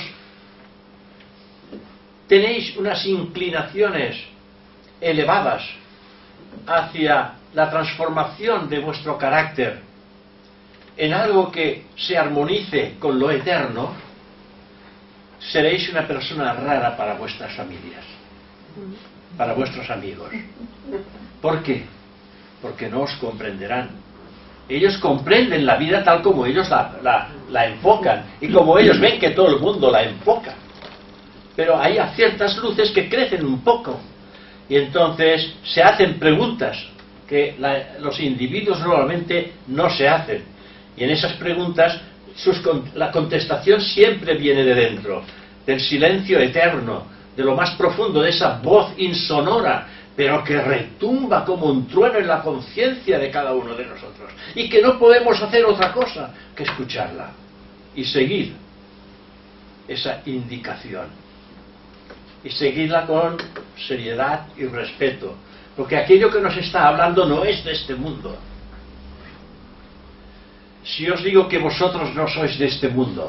tenéis unas inclinaciones elevadas hacia la transformación de vuestro carácter en algo que se armonice con lo eterno, seréis una persona rara para vuestras familias, para vuestros amigos. ¿Por qué? Porque no os comprenderán. Ellos comprenden la vida tal como ellos la, la, la enfocan y como ellos ven que todo el mundo la enfoca. Pero hay ciertas luces que crecen un poco y entonces se hacen preguntas que la, los individuos normalmente no se hacen, y en esas preguntas sus, la contestación siempre viene de dentro, del silencio eterno, de lo más profundo, de esa voz insonora pero que retumba como un trueno en la conciencia de cada uno de nosotros, y que no podemos hacer otra cosa que escucharla y seguir esa indicación. Y seguirla con seriedad y respeto, porque aquello que nos está hablando no es de este mundo. Si os digo que vosotros no sois de este mundo,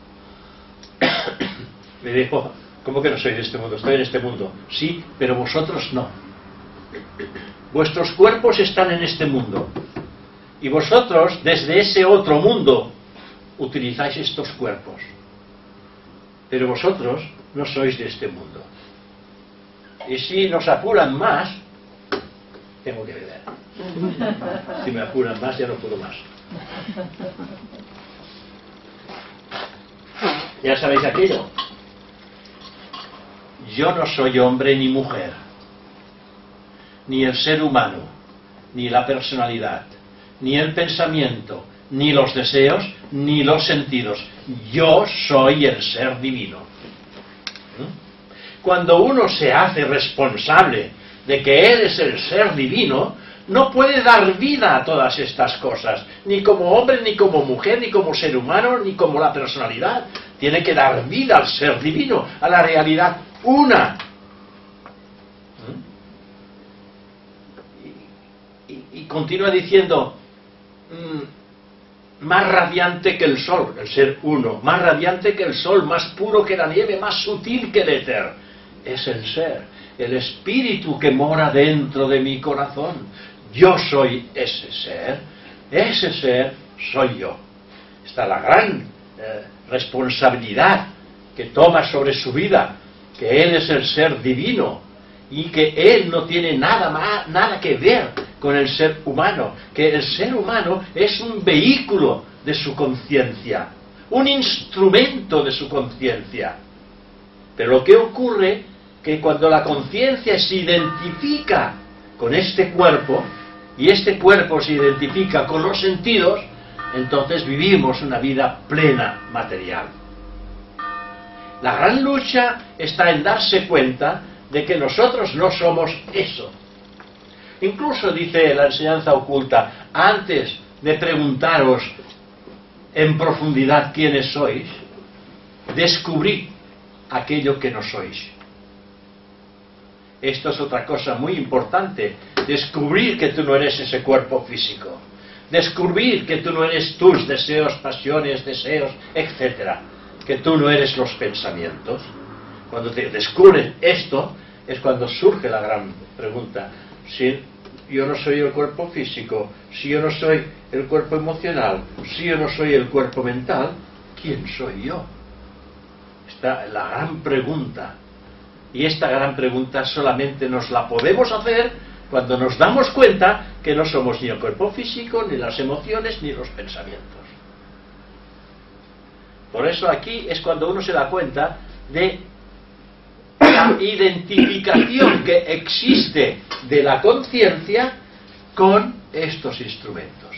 me dijo, ¿cómo que no sois de este mundo? Estoy en este mundo. Sí, pero vosotros no. Vuestros cuerpos están en este mundo, y vosotros desde ese otro mundo utilizáis estos cuerpos, pero vosotros no sois de este mundo. Y si nos apuran más, tengo que beber. Si me apuran más, ya no puedo más. Ya sabéis aquello. Yo no soy hombre ni mujer. ni el ser humano, ni la personalidad, ni el pensamiento, ni los deseos, ni los sentidos. Yo soy el ser divino. Cuando uno se hace responsable de que él es el ser divino, no puede dar vida a todas estas cosas, ni como hombre, ni como mujer, ni como ser humano, ni como la personalidad. Tiene que dar vida al ser divino, a la realidad una. Y, y, y continúa diciendo, mmm, más radiante que el sol, el ser uno, más radiante que el sol, más puro que la nieve, más sutil que el éter. Es el ser, el espíritu que mora dentro de mi corazón. Yo soy ese ser, ese ser soy yo. Está la gran eh, responsabilidad que toma sobre su vida, que él es el ser divino y que él no tiene nada más, nada que ver con el ser humano, que el ser humano es un vehículo de su conciencia, un instrumento de su conciencia. Pero lo que ocurre que cuando la conciencia se identifica con este cuerpo, y este cuerpo se identifica con los sentidos, entonces vivimos una vida plena material. La gran lucha está en darse cuenta de que nosotros no somos eso. Incluso dice la enseñanza oculta, antes de preguntaros en profundidad quiénes sois, descubrid aquello que no sois. Esto es otra cosa muy importante, descubrir que tú no eres ese cuerpo físico, descubrir que tú no eres tus deseos, pasiones, deseos, etcétera, que tú no eres los pensamientos. Cuando te descubres esto, es cuando surge la gran pregunta, si yo no soy el cuerpo físico, si yo no soy el cuerpo emocional, si yo no soy el cuerpo mental, ¿quién soy yo? Esta es la gran pregunta. Y esta gran pregunta solamente nos la podemos hacer cuando nos damos cuenta que no somos ni el cuerpo físico, ni las emociones, ni los pensamientos. Por eso aquí es cuando uno se da cuenta de la identificación que existe de la conciencia con estos instrumentos.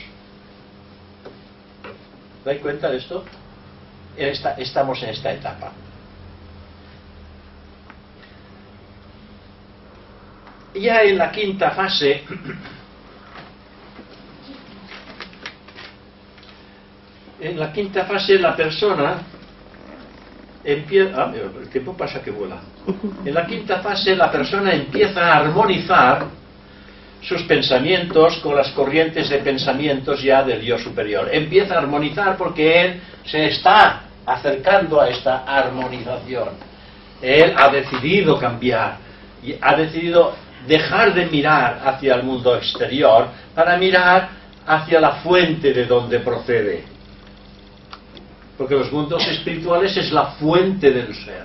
¿Dais cuenta de esto? Esta, estamos en esta etapa. Ya en la quinta fase, en la quinta fase la persona empieza, ah, el tiempo pasa que vuela. En la quinta fase la persona empieza a armonizar sus pensamientos con las corrientes de pensamientos ya del yo superior. Empieza a armonizar porque él se está acercando a esta armonización. Él ha decidido cambiar y ha decidido dejar de mirar hacia el mundo exterior para mirar hacia la fuente de donde procede. Porque los mundos espirituales es la fuente del ser.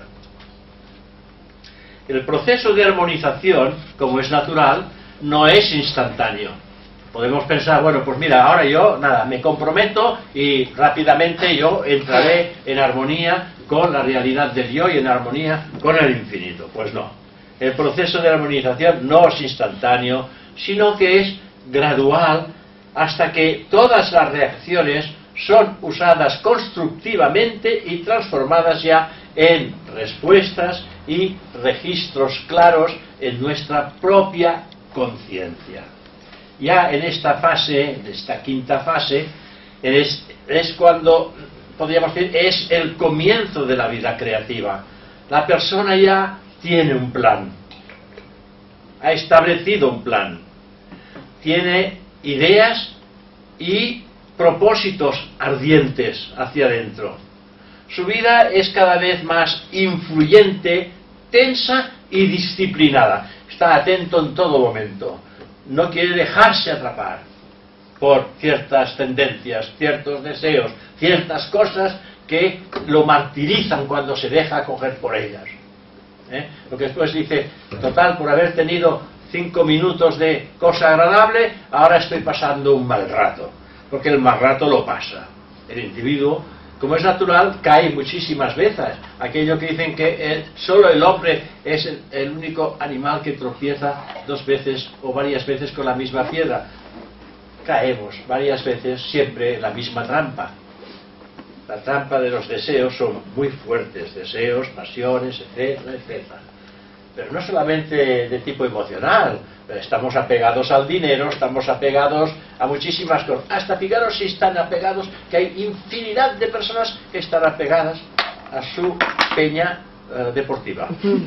El proceso de armonización, como es natural, no es instantáneo. Podemos pensar, bueno, pues mira, ahora yo, nada, me comprometo y rápidamente yo entraré en armonía con la realidad del yo y en armonía con el infinito. Pues no. El proceso de armonización no es instantáneo, sino que es gradual hasta que todas las reacciones son usadas constructivamente y transformadas ya en respuestas y registros claros en nuestra propia conciencia. Ya en esta fase, en esta quinta fase, es, es cuando, podríamos decir, es el comienzo de la vida creativa. La persona ya tiene un plan, ha establecido un plan, tiene ideas y propósitos ardientes hacia adentro. Su vida es cada vez más influyente, tensa y disciplinada. Está atento en todo momento. No quiere dejarse atrapar por ciertas tendencias, ciertos deseos, ciertas cosas que lo martirizan cuando se deja coger por ellas. ¿Eh? Lo que después dice, total, por haber tenido cinco minutos de cosa agradable, ahora estoy pasando un mal rato, porque el mal rato lo pasa. El individuo, Como es natural, cae muchísimas veces. Aquello que dicen que el, solo el hombre es el, el único animal que tropieza dos veces o varias veces con la misma piedra. Caemos varias veces siempre en la misma trampa. La trampa de los deseos son muy fuertes, deseos, pasiones, etcétera, etcétera. Pero no solamente de tipo emocional, estamos apegados al dinero, estamos apegados a muchísimas cosas. Hasta fijaros si están apegados, que hay infinidad de personas que están apegadas a su peña uh, deportiva.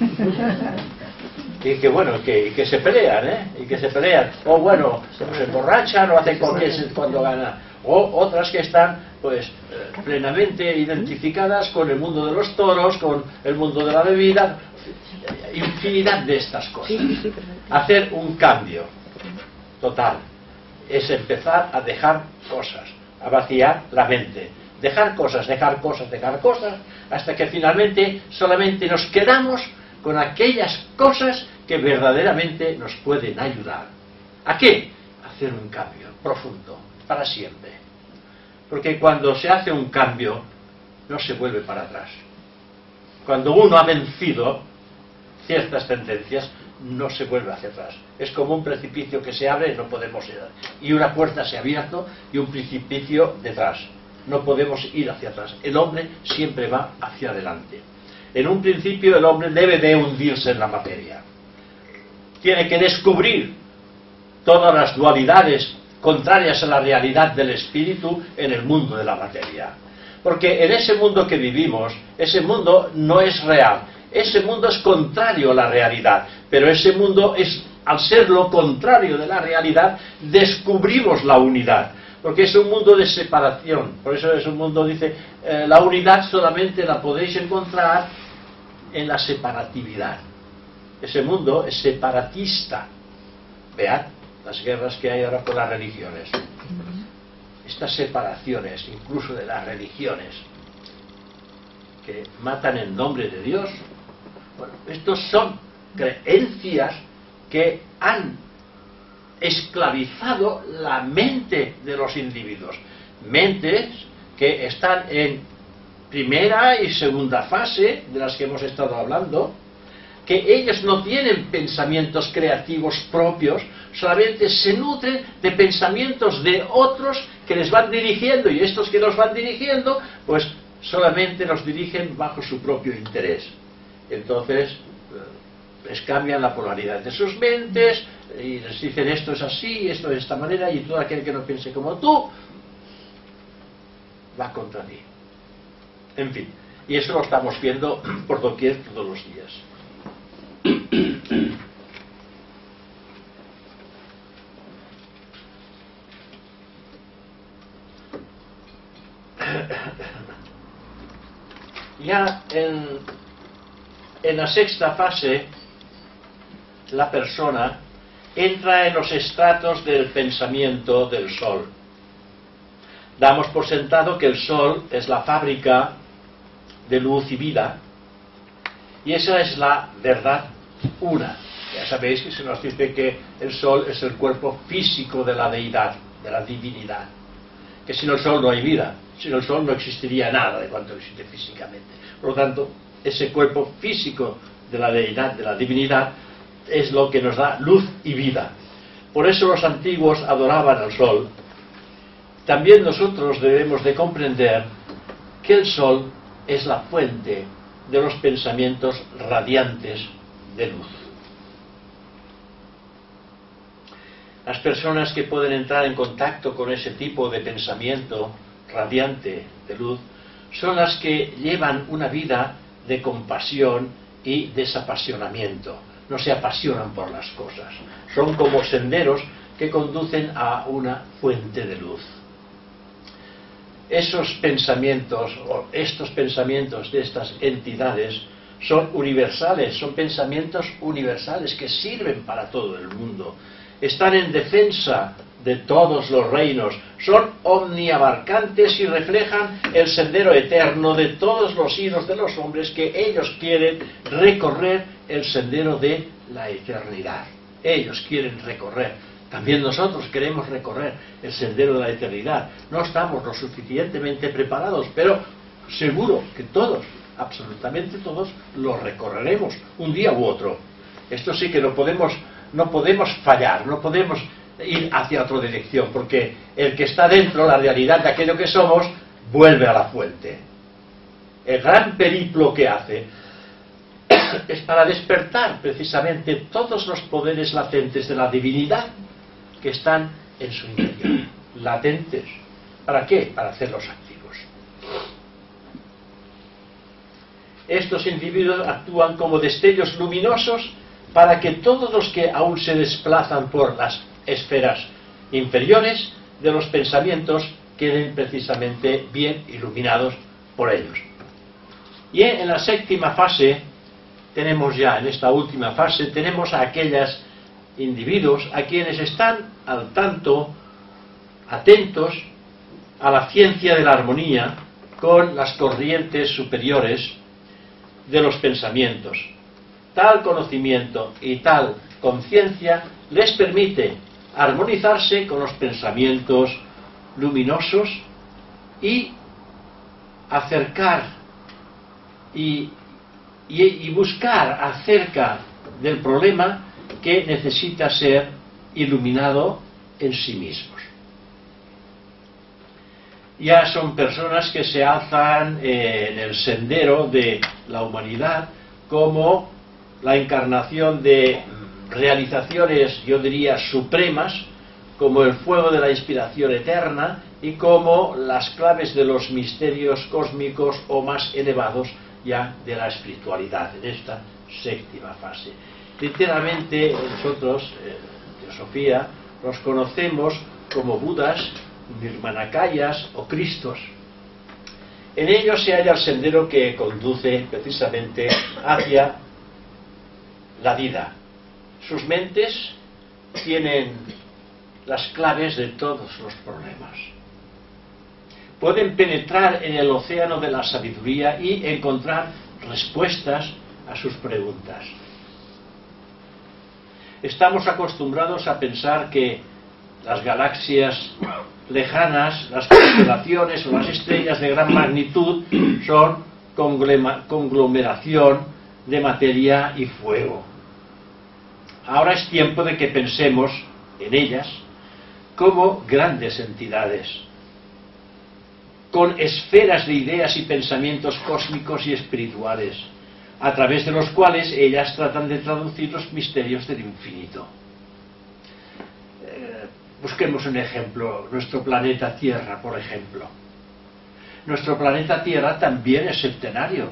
Y que bueno, que, que se pelean, ¿eh? Y que se pelean. O bueno, se emborrachan o hacen cualquier cuando ganan. O otras que están pues eh, plenamente identificadas con el mundo de los toros, con el mundo de la bebida, infinidad de estas cosas. Hacer un cambio total es empezar a dejar cosas, a vaciar la mente, dejar cosas, dejar cosas, dejar cosas, hasta que finalmente solamente nos quedamos con aquellas cosas que verdaderamente nos pueden ayudar. ¿A qué? A hacer un cambio profundo, para siempre. Porque cuando se hace un cambio, no se vuelve para atrás. Cuando uno ha vencido ciertas tendencias, no se vuelve hacia atrás. Es como un precipicio que se abre y no podemos ir. Y una puerta se ha abierto y un precipicio detrás. No podemos ir hacia atrás. El hombre siempre va hacia adelante. En un principio el hombre debe de hundirse en la materia. Tiene que descubrir todas las dualidades contrarias a la realidad del espíritu en el mundo de la materia. Porque en ese mundo que vivimos, ese mundo no es real. Ese mundo es contrario a la realidad. Pero ese mundo es, al ser lo contrario de la realidad, descubrimos la unidad. Porque es un mundo de separación. Por eso es un mundo, dice, eh, la unidad solamente la podéis encontrar en la separatividad. Ese mundo es separatista. Vean las guerras que hay ahora con las religiones. Estas separaciones, incluso de las religiones, que matan en nombre de Dios. Bueno, estos son creencias que han esclavizado la mente de los individuos. Mentes que están en primera y segunda fase, de las que hemos estado hablando, que ellos no tienen pensamientos creativos propios, solamente se nutren de pensamientos de otros que les van dirigiendo, y estos que los van dirigiendo, pues solamente los dirigen bajo su propio interés. Entonces les cambian la polaridad de sus mentes y les dicen esto es así, esto de esta manera, y todo aquel que no piense como tú va contra ti. En fin, y eso lo estamos viendo por doquier todos los días. Ya en, en la sexta fase, la persona entra en los estratos del pensamiento del sol. Damos por sentado que el sol es la fábrica de luz y vida, y esa es la verdad una. Ya sabéis que se nos dice que el sol es el cuerpo físico de la deidad, de la divinidad, que sin el sol no hay vida, sin el sol no existiría nada de cuanto existe físicamente. Por lo tanto, ese cuerpo físico de la deidad, de la divinidad, es lo que nos da luz y vida. Por eso los antiguos adoraban al sol. También nosotros debemos de comprender que el sol es la fuente de los pensamientos radiantes de luz. Las personas que pueden entrar en contacto con ese tipo de pensamiento radiante de luz son las que llevan una vida de compasión y desapasionamiento. No se apasionan por las cosas. Son como senderos que conducen a una fuente de luz. Esos pensamientos, o estos pensamientos de estas entidades, son universales, son pensamientos universales que sirven para todo el mundo. Están en defensa de todos los reinos, son omniabarcantes y reflejan el sendero eterno de todos los hijos de los hombres que ellos quieren recorrer el sendero de la eternidad. Ellos quieren recorrer. También nosotros queremos recorrer el sendero de la eternidad. No estamos lo suficientemente preparados, pero seguro que todos, absolutamente todos, lo recorreremos un día u otro. Esto sí que no podemos, no podemos fallar, no podemos ir hacia otra dirección, porque el que está dentro, la realidad de aquello que somos, vuelve a la fuente. El gran periplo que hace es para despertar precisamente todos los poderes latentes de la divinidad que están en su interior. Latentes. ¿Para qué? Para hacerlos activos. Estos individuos actúan como destellos luminosos para que todos los que aún se desplazan por las esferas inferiores de los pensamientos queden precisamente bien iluminados por ellos. Y en la séptima fase tenemos ya, en esta última fase, tenemos a aquellos individuos a quienes están al tanto, atentos a la ciencia de la armonía con las corrientes superiores de los pensamientos. Tal conocimiento y tal conciencia les permite armonizarse con los pensamientos luminosos y acercar y, y, y buscar acerca del problema que necesita ser iluminado en sí mismos. Ya son personas que se alzan eh, en el sendero de la humanidad como la encarnación de realizaciones, yo diría, supremas, como el fuego de la inspiración eterna y como las claves de los misterios cósmicos o más elevados ya de la espiritualidad, en esta séptima fase. Literalmente nosotros, en teosofía, los conocemos como Budas, Nirmanakayas o Cristos. En ellos se halla el sendero que conduce precisamente hacia la vida. Sus mentes tienen las claves de todos los problemas. Pueden penetrar en el océano de la sabiduría y encontrar respuestas a sus preguntas. Estamos acostumbrados a pensar que las galaxias lejanas, las constelaciones o las estrellas de gran magnitud son conglomeración de materia y fuego. Ahora es tiempo de que pensemos en ellas como grandes entidades, con esferas de ideas y pensamientos cósmicos y espirituales, a través de los cuales ellas tratan de traducir los misterios del infinito. Eh, busquemos un ejemplo, nuestro planeta Tierra, por ejemplo. Nuestro planeta Tierra también es septenario.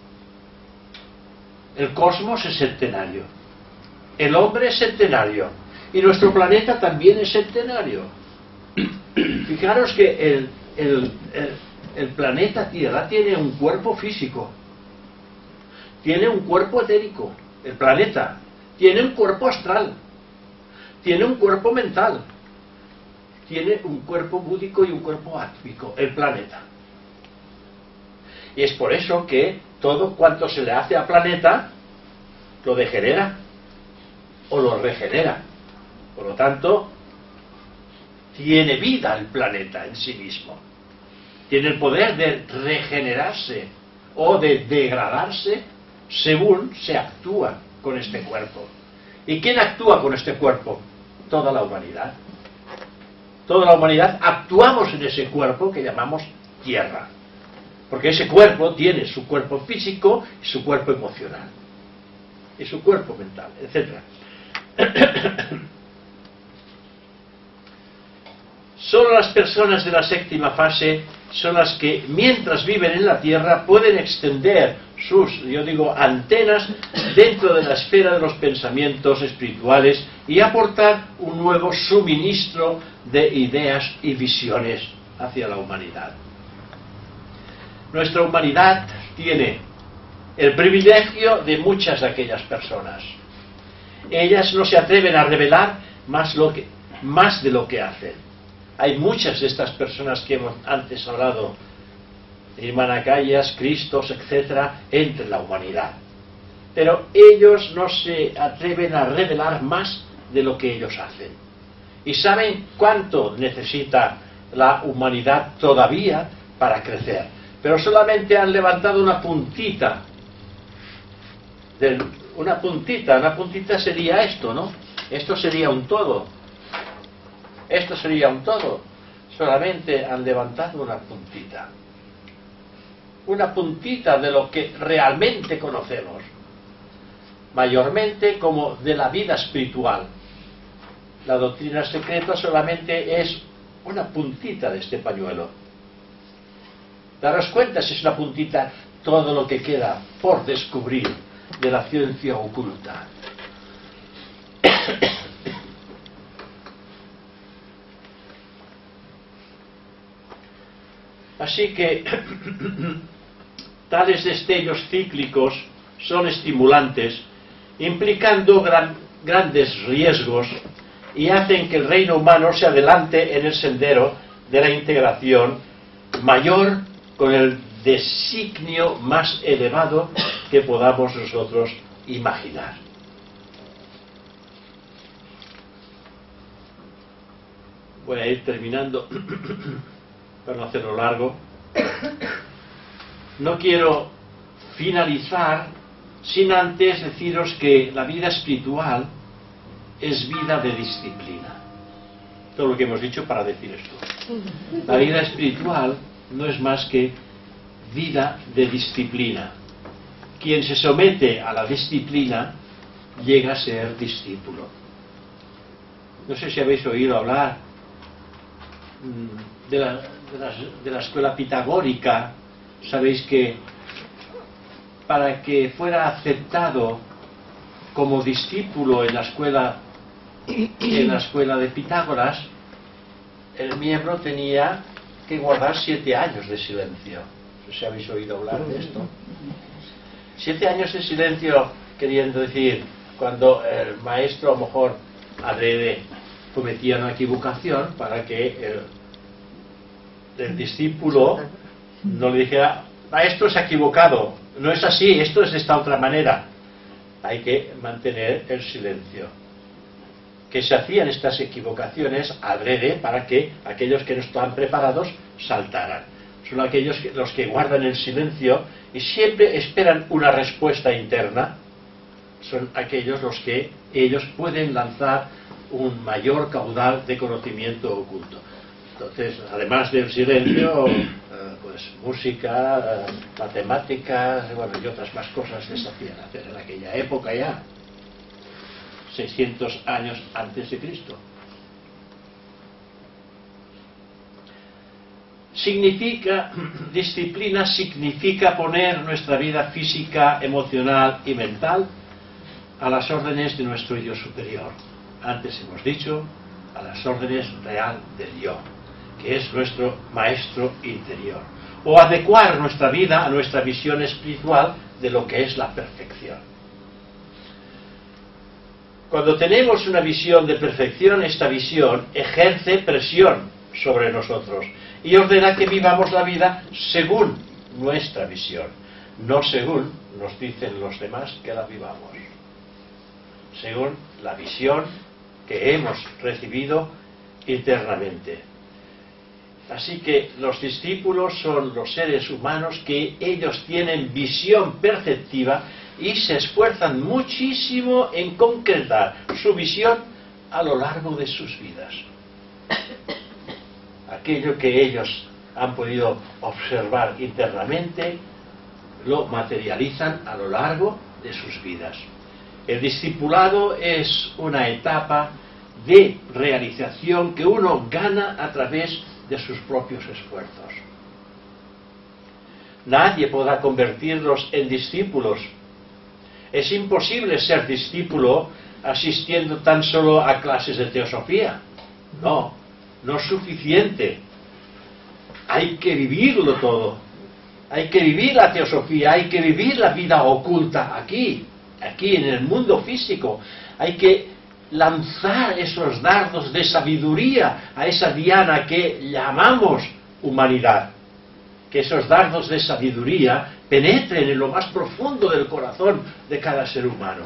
El cosmos es septenario. El hombre es septenario. Y nuestro planeta también es septenario. Fijaros que el, el, el, el planeta Tierra tiene un cuerpo físico. Tiene un cuerpo etérico. El planeta tiene un cuerpo astral. Tiene un cuerpo mental. Tiene un cuerpo búdico y un cuerpo átmico. El planeta. Y es por eso que todo cuanto se le hace al planeta lo degenera o lo regenera. Por lo tanto, tiene vida el planeta en sí mismo. Tiene el poder de regenerarse o de degradarse según se actúa con este cuerpo. ¿Y quién actúa con este cuerpo? Toda la humanidad. Toda la humanidad actuamos en ese cuerpo que llamamos Tierra. Porque ese cuerpo tiene su cuerpo físico y su cuerpo emocional. Y su cuerpo mental, etcétera. Solo las personas de la séptima fase son las que, mientras viven en la Tierra, pueden extender sus, yo digo, antenas dentro de la esfera de los pensamientos espirituales y aportar un nuevo suministro de ideas y visiones hacia la humanidad. Nuestra humanidad tiene el privilegio de muchas de aquellas personas. Ellas no se atreven a revelar más, lo que, más de lo que hacen. Hay muchas de estas personas que hemos antes hablado, Nirmanakayas, Cristos, etcétera, entre la humanidad. Pero ellos no se atreven a revelar más de lo que ellos hacen. Y saben cuánto necesita la humanidad todavía para crecer. pero solamente han levantado una puntita. Del, una puntita, una puntita sería esto, ¿no? Esto sería un todo. Esto sería un todo. Solamente han levantado una puntita. Una puntita de lo que realmente conocemos. Mayormente como de la vida espiritual. La doctrina secreta solamente es una puntita de este pañuelo. Daros cuenta si es una puntita todo lo que queda por descubrir de la ciencia oculta. Así que tales destellos cíclicos son estimulantes, implicando gran, grandes riesgos y hacen que el reino humano se adelante en el sendero de la integración mayor con el designio más elevado que podamos nosotros imaginar. Voy a ir terminando para no hacerlo largo. No quiero finalizar sin antes deciros que la vida espiritual es vida de disciplina. Todo lo que hemos dicho para decir esto. La vida espiritual no es más que vida de disciplina. Quien se somete a la disciplina llega a ser discípulo. No sé si habéis oído hablar de la, de la, de la escuela pitagórica. Sabéis que para que fuera aceptado como discípulo en la escuela en la escuela de Pitágoras, el miembro tenía que guardar siete años de silencio. No sé si habéis oído hablar de esto. Siete años de silencio, queriendo decir, cuando el maestro a lo mejor adrede cometía una equivocación, para que el, el discípulo no le dijera: maestro, se ha equivocado, no es así, esto es de esta otra manera. Hay que mantener el silencio. Que se hacían estas equivocaciones adrede para que aquellos que no estaban preparados saltaran. Son aquellos que, los que guardan el silencio y siempre esperan una respuesta interna. Son aquellos los que ellos pueden lanzar un mayor caudal de conocimiento oculto. Entonces, además del silencio, eh, pues música, eh, matemáticas, bueno, y otras más cosas se hacían hacer en aquella época ya, seiscientos años antes de Cristo. Significa, disciplina significa poner nuestra vida física, emocional y mental a las órdenes de nuestro yo superior. Antes hemos dicho, a las órdenes real del yo, que es nuestro maestro interior. O adecuar nuestra vida a nuestra visión espiritual de lo que es la perfección. Cuando tenemos una visión de perfección, esta visión ejerce presión sobre nosotros y ordena que vivamos la vida según nuestra visión, no según nos dicen los demás que la vivamos, según la visión que hemos recibido internamente. Así que los discípulos son los seres humanos que ellos tienen visión perceptiva y se esfuerzan muchísimo en concretar su visión a lo largo de sus vidas. Aquello que ellos han podido observar internamente lo materializan a lo largo de sus vidas. El discipulado es una etapa de realización que uno gana a través de sus propios esfuerzos. Nadie podrá convertirlos en discípulos. Es imposible ser discípulo asistiendo tan solo a clases de teosofía. No, no es suficiente. Hay que vivirlo todo. Hay que vivir la teosofía, hay que vivir la vida oculta aquí, aquí en el mundo físico. Hay que lanzar esos dardos de sabiduría a esa diana que llamamos humanidad. Que esos dardos de sabiduría penetren en lo más profundo del corazón de cada ser humano.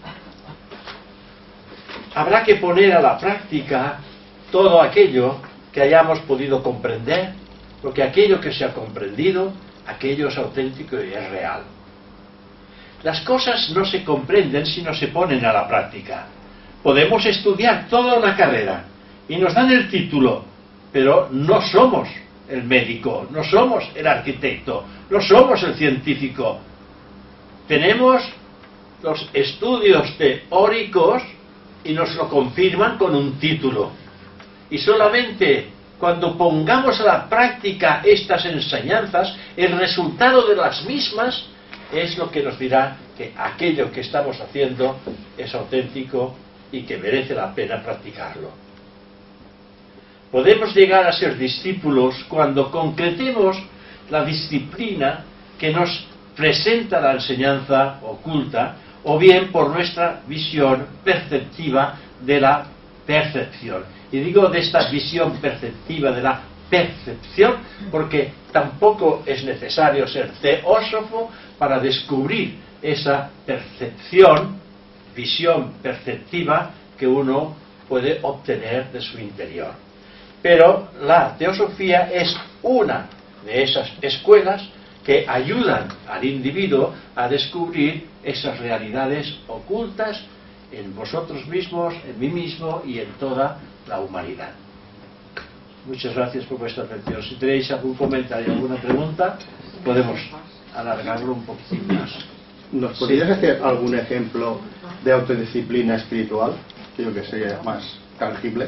Habrá que poner a la práctica todo aquello que hayamos podido comprender, porque aquello que se ha comprendido aquello es auténtico y es real. Las cosas no se comprenden si no se ponen a la práctica. Podemos estudiar toda una carrera y nos dan el título, pero no somos el médico, no somos el arquitecto, no somos el científico. Tenemos los estudios teóricos y nos lo confirman con un título. Y solamente cuando pongamos a la práctica estas enseñanzas, el resultado de las mismas es lo que nos dirá que aquello que estamos haciendo es auténtico y que merece la pena practicarlo. Podemos llegar a ser discípulos cuando concretemos la disciplina que nos presenta la enseñanza oculta, o bien por nuestra visión perceptiva de la percepción. Y digo de esta visión perceptiva de la percepción porque tampoco es necesario ser teósofo para descubrir esa percepción, visión perceptiva que uno puede obtener de su interior. Pero la teosofía es una de esas escuelas que ayudan al individuo a descubrir esas realidades ocultas en vosotros mismos, en mí mismo y en toda la humanidad. Muchas gracias por vuestra atención. Si tenéis algún comentario, alguna pregunta, podemos alargarlo un poquito más. ¿Nos podrías sí. hacer algún ejemplo de autodisciplina espiritual? Creo que sería más tangible.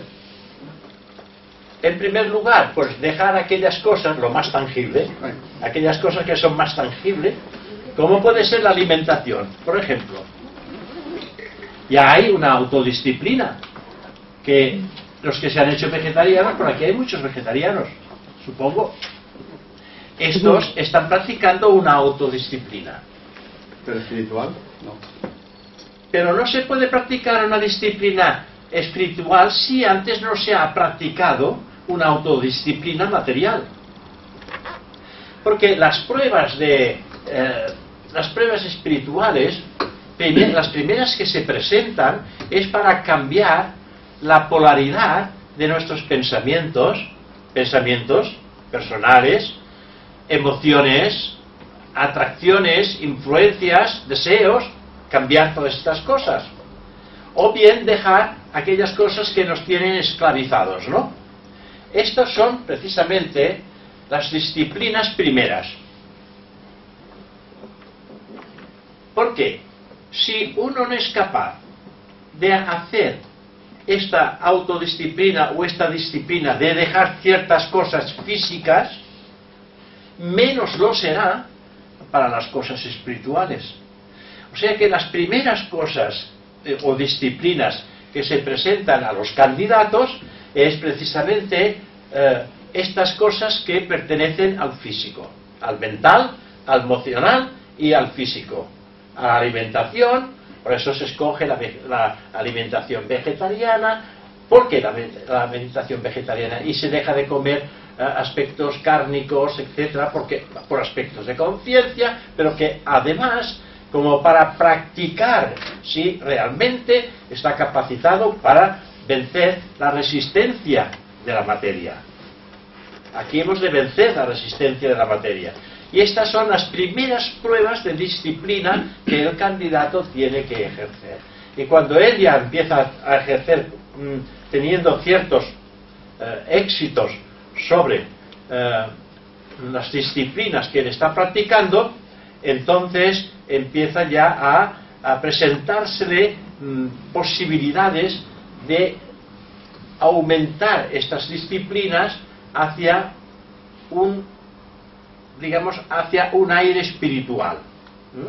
En primer lugar, pues dejar aquellas cosas, lo más tangible, aquellas cosas que son más tangibles, como puede ser la alimentación, por ejemplo. Ya hay una autodisciplina, que los que se han hecho vegetarianos, por aquí hay muchos vegetarianos, supongo, estos están practicando una autodisciplina. ¿Pero espiritual? No. Pero no se puede practicar una disciplina espiritual si antes no se ha practicado una autodisciplina material. Porque las pruebas de eh, las pruebas espirituales, las primeras que se presentan es para cambiar la polaridad de nuestros pensamientos, pensamientos personales, emociones, atracciones, influencias, deseos, cambiar todas estas cosas. O bien dejar aquellas cosas que nos tienen esclavizados, ¿no? Estas son precisamente las disciplinas primeras. ¿Por qué? Si uno no es capaz de hacer esta autodisciplina o esta disciplina de dejar ciertas cosas físicas, menos lo será para las cosas espirituales. O sea que las primeras cosas eh, o disciplinas que se presentan a los candidatos es precisamente eh, estas cosas que pertenecen al físico, al mental, al emocional y al físico. A la alimentación, por eso se escoge la, la alimentación vegetariana. ¿Por qué la, la alimentación vegetariana? Y se deja de comer eh, aspectos cárnicos, etcétera, porque por aspectos de conciencia, pero que además, como para practicar si realmente está capacitado para vencer la resistencia de la materia. Aquí hemos de vencer la resistencia de la materia. Y estas son las primeras pruebas de disciplina que el candidato tiene que ejercer. Y cuando él ya empieza a ejercer mmm, teniendo ciertos eh, éxitos sobre eh, las disciplinas que él está practicando, entonces empieza ya a, a presentársele mmm, posibilidades de aumentar estas disciplinas hacia un, digamos, hacia un aire espiritual. ¿Mm?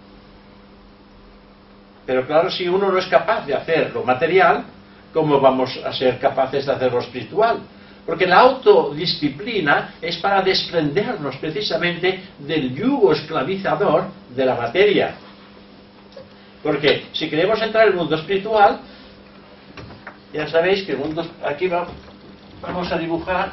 Pero claro, si uno no es capaz de hacer lo material, ¿cómo vamos a ser capaces de hacer lo espiritual? Porque la autodisciplina es para desprendernos precisamente del yugo esclavizador de la materia. Porque si queremos entrar en el mundo espiritual, ya sabéis que el mundo, aquí va, vamos a dibujar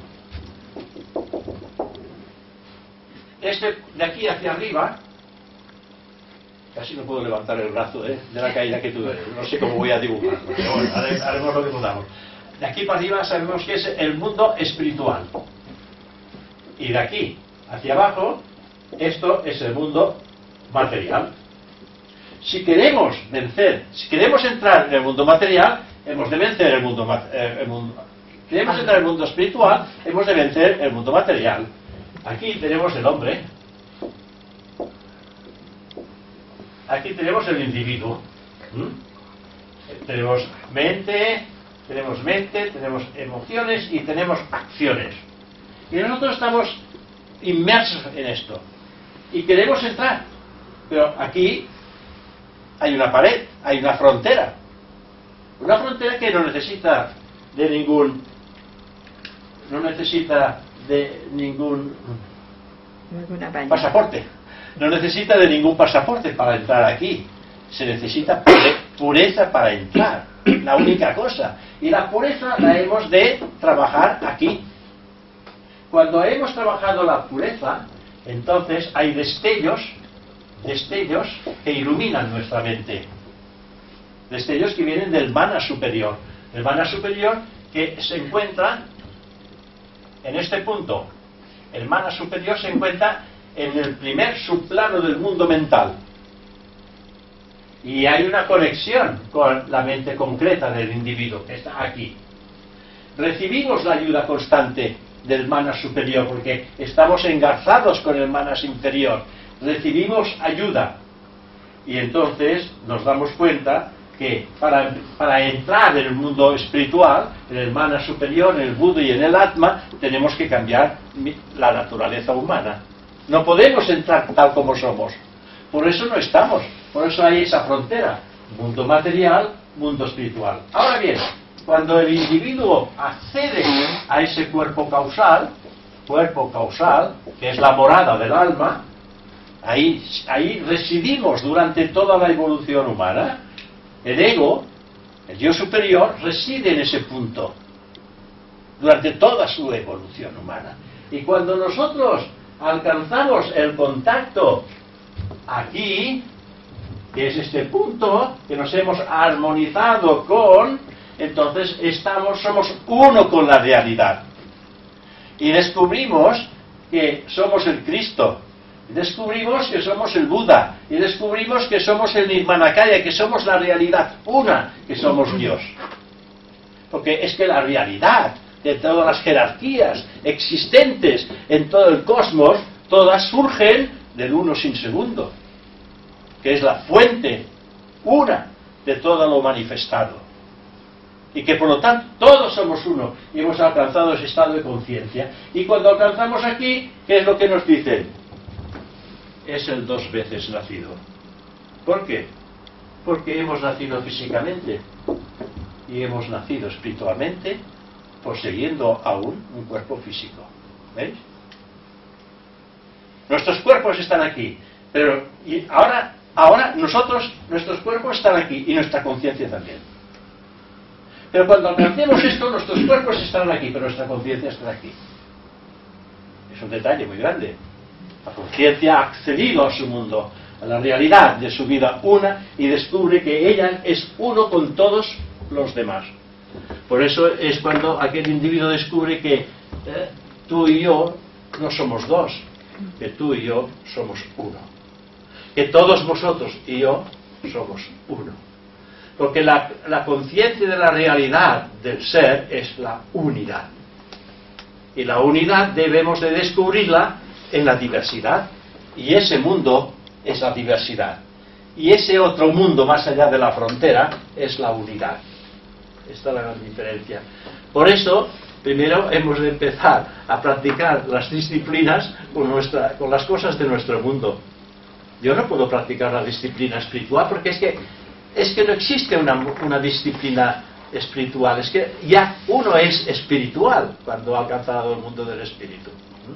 este de aquí hacia arriba. Casi no puedo levantar el brazo ¿eh? de la caída que tuve, no sé cómo voy a dibujarlo, pero bueno, haremos lo que podamos. De aquí para arriba sabemos que es el mundo espiritual, y de aquí hacia abajo, esto es el mundo material. Si queremos vencer, si queremos entrar en el mundo material, hemos de vencer el mundo, eh, el mundo queremos entrar en el mundo espiritual, hemos de vencer el mundo material. Aquí tenemos el hombre, aquí tenemos el individuo. ¿Mm? Tenemos mente, tenemos mente, tenemos emociones y tenemos acciones. Y nosotros estamos inmersos en esto. Y queremos entrar. Pero aquí hay una pared, hay una frontera. Una frontera que no necesita de ningún... No necesita de ningún pasaporte. No necesita de ningún pasaporte para entrar aquí. Se necesita pureza para entrar. La única cosa. Y la pureza la hemos de trabajar aquí. Cuando hemos trabajado la pureza, entonces hay destellos, destellos que iluminan nuestra mente. Destellos que vienen del mana superior. El mana superior que se encuentra en este punto. El mana superior se encuentra en el primer subplano del mundo mental. Y hay una conexión con la mente concreta del individuo, que está aquí. Recibimos la ayuda constante del mana superior, porque estamos engarzados con el mana inferior. Recibimos ayuda. Y entonces nos damos cuenta que para, para entrar en el mundo espiritual, en el mana superior, en el Buda y en el Atma, tenemos que cambiar la naturaleza humana. No podemos entrar tal como somos. Por eso no estamos. Por eso hay esa frontera. Mundo material, mundo espiritual. Ahora bien, cuando el individuo accede a ese cuerpo causal, cuerpo causal, que es la morada del alma, ahí, ahí residimos durante toda la evolución humana. El ego, el yo superior, reside en ese punto durante toda su evolución humana. Y cuando nosotros alcanzamos el contacto aquí, que es este punto que nos hemos armonizado con, entonces estamos, somos uno con la realidad. Y descubrimos que somos el Cristo. Descubrimos que somos el Buda. Y descubrimos que somos el Nirmanakaya, que somos la realidad una, que somos Dios. Porque es que la realidad de todas las jerarquías existentes en todo el cosmos, todas surgen del uno sin segundo, que es la fuente una de todo lo manifestado. Y que por lo tanto todos somos uno y hemos alcanzado ese estado de conciencia. Y cuando alcanzamos aquí, ¿qué es lo que nos dicen? Es el dos veces nacido. ¿Por qué? Porque hemos nacido físicamente y hemos nacido espiritualmente, poseyendo aún un cuerpo físico. ¿Veis? Nuestros cuerpos están aquí, pero y ahora, ahora nosotros, nuestros cuerpos están aquí y nuestra conciencia también. Pero cuando alcancemos esto, nuestros cuerpos estarán aquí, pero nuestra conciencia estará aquí. Es un detalle muy grande. La conciencia ha accedido a su mundo, a la realidad de su vida una, y descubre que ella es uno con todos los demás. Por eso es cuando aquel individuo descubre que eh, tú y yo no somos dos, que tú y yo somos uno. Que todos vosotros y yo somos uno. Porque la, la conciencia de la realidad del ser es la unidad. Y la unidad debemos de descubrirla en la diversidad. Y ese mundo es la diversidad. Y ese otro mundo más allá de la frontera es la unidad. Esta es la gran diferencia. Por eso, primero hemos de empezar a practicar las disciplinas con, nuestra, con las cosas de nuestro mundo. Yo no puedo practicar la disciplina espiritual porque es que, es que no existe una, una disciplina espiritual. Es que ya uno es espiritual cuando ha alcanzado el mundo del espíritu.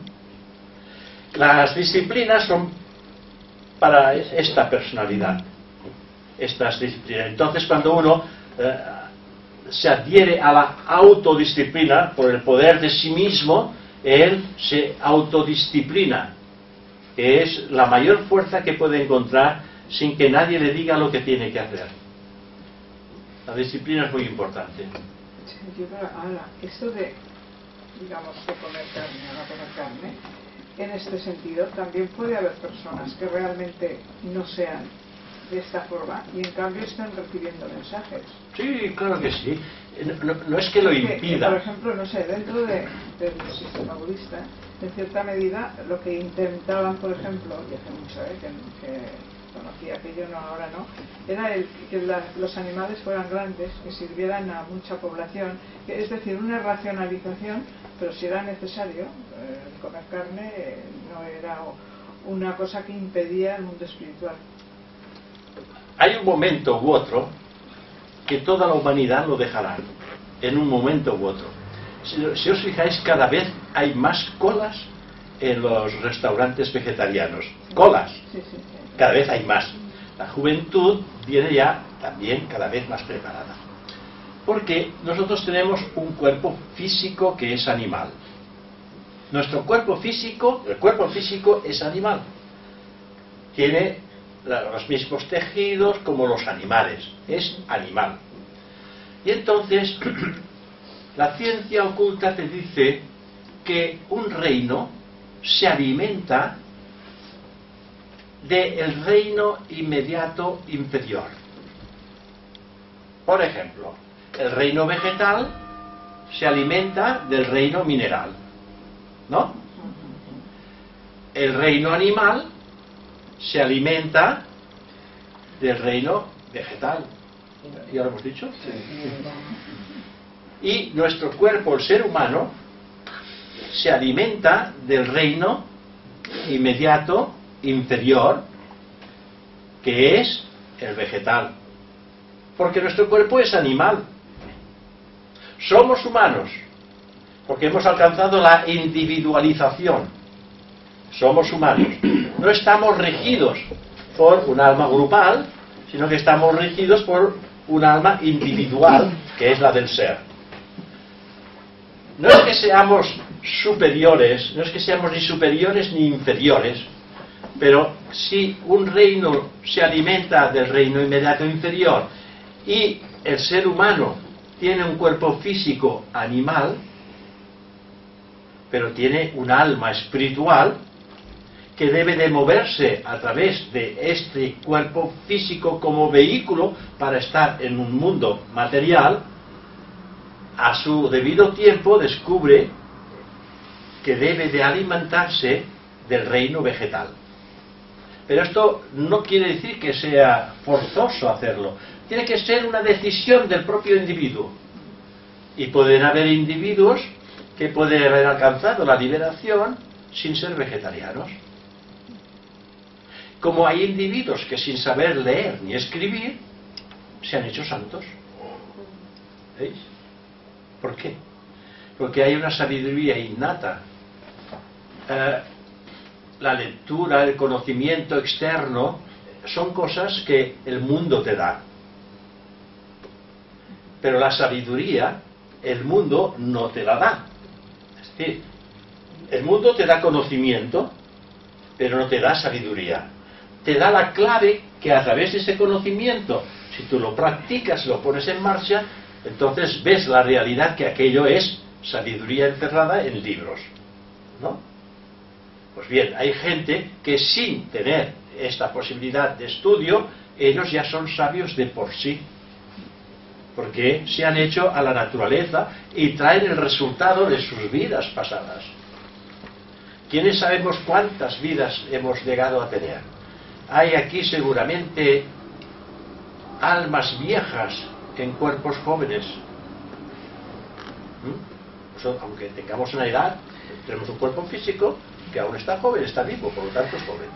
Las disciplinas son para esta personalidad, estas disciplinas. Entonces, cuando uno eh, se adhiere a la autodisciplina por el poder de sí mismo, él se autodisciplina, que es la mayor fuerza que puede encontrar sin que nadie le diga lo que tiene que hacer. La disciplina es muy importante. Sí, yo, ahora, esto de, digamos, de comer carne, a no comer carne, en este sentido también puede haber personas que realmente no sean de esta forma y en cambio están recibiendo mensajes. Sí, claro que sí. No, no, no es que lo impida. Por ejemplo, no sé, dentro de, del sistema budista, en cierta medida, lo que intentaban, por ejemplo, y hace mucho ¿eh? que, que conocía aquello, no, ahora no, era el, que la, los animales fueran grandes, que sirvieran a mucha población, que, es decir, una racionalización, pero si era necesario, eh, comer carne eh, no era una cosa que impedía el mundo espiritual. Hay un momento u otro que toda la humanidad lo dejará, en un momento u otro. Si, si os fijáis, cada vez hay más colas en los restaurantes vegetarianos. Colas. Sí, sí, sí. Cada vez hay más. La juventud viene ya también cada vez más preparada. Porque nosotros tenemos un cuerpo físico que es animal. Nuestro cuerpo físico, el cuerpo físico es animal. Tiene los mismos tejidos como los animales, es animal. Y entonces la ciencia oculta te dice que un reino se alimenta del reino inmediato inferior. Por ejemplo, el reino vegetal se alimenta del reino mineral, ¿no? El reino animal se alimenta del reino vegetal. ¿Ya lo hemos dicho? Sí. Y nuestro cuerpo, el ser humano, se alimenta del reino inmediato inferior, que es el vegetal. Porque nuestro cuerpo es animal. Somos humanos, porque hemos alcanzado la individualización. Somos humanos. No estamos regidos por un alma grupal, sino que estamos regidos por un alma individual, que es la del ser. No es que seamos superiores, no es que seamos ni superiores ni inferiores, pero si un reino se alimenta del reino inmediato inferior y el ser humano tiene un cuerpo físico animal, pero tiene un alma espiritual, que debe de moverse a través de este cuerpo físico como vehículo para estar en un mundo material, a su debido tiempo descubre que debe de alimentarse del reino vegetal. Pero esto no quiere decir que sea forzoso hacerlo. Tiene que ser una decisión del propio individuo. Y pueden haber individuos que pueden haber alcanzado la liberación sin ser vegetarianos. Como hay individuos que sin saber leer ni escribir se han hecho santos. ¿Veis? ¿Por qué? Porque hay una sabiduría innata. Eh, la lectura, el conocimiento externo son cosas que el mundo te da. Pero la sabiduría, el mundo no te la da. Es decir, el mundo te da conocimiento, pero no te da sabiduría. Te da la clave que a través de ese conocimiento, si tú lo practicas, lo pones en marcha, entonces ves la realidad que aquello es sabiduría encerrada en libros, ¿no? Pues bien, hay gente que sin tener esta posibilidad de estudio, ellos ya son sabios de por sí, porque se han hecho a la naturaleza y traen el resultado de sus vidas pasadas. ¿Quiénes sabemos cuántas vidas hemos llegado a tener? Hay aquí seguramente almas viejas en cuerpos jóvenes. ¿Mm? Pues, aunque tengamos una edad, tenemos un cuerpo físico que aún está joven, está vivo, por lo tanto es joven.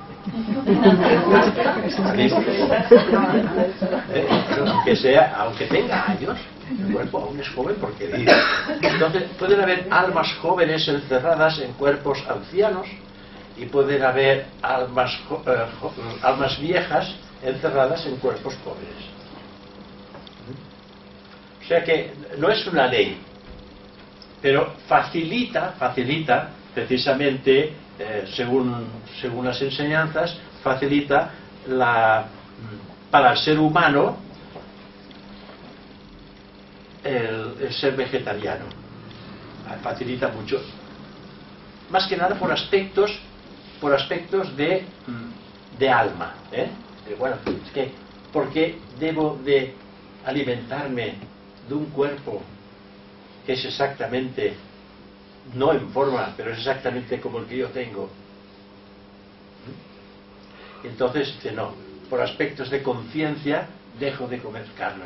Está vivo. ¿Eh? Aunque sea, aunque tenga años, el cuerpo aún es joven porque vive. Entonces pueden haber almas jóvenes encerradas en cuerpos ancianos y pueden haber almas, eh, almas viejas encerradas en cuerpos jóvenes. O sea que no es una ley, pero facilita, facilita precisamente, eh, según, según las enseñanzas, facilita la, para el ser humano el, el ser vegetariano. Facilita mucho. Más que nada por aspectos por aspectos de, de alma, ¿eh? Bueno, es que, ¿por qué debo de alimentarme de un cuerpo que es exactamente, no en forma, pero es exactamente como el que yo tengo? Entonces dice, no, por aspectos de conciencia dejo de comer carne.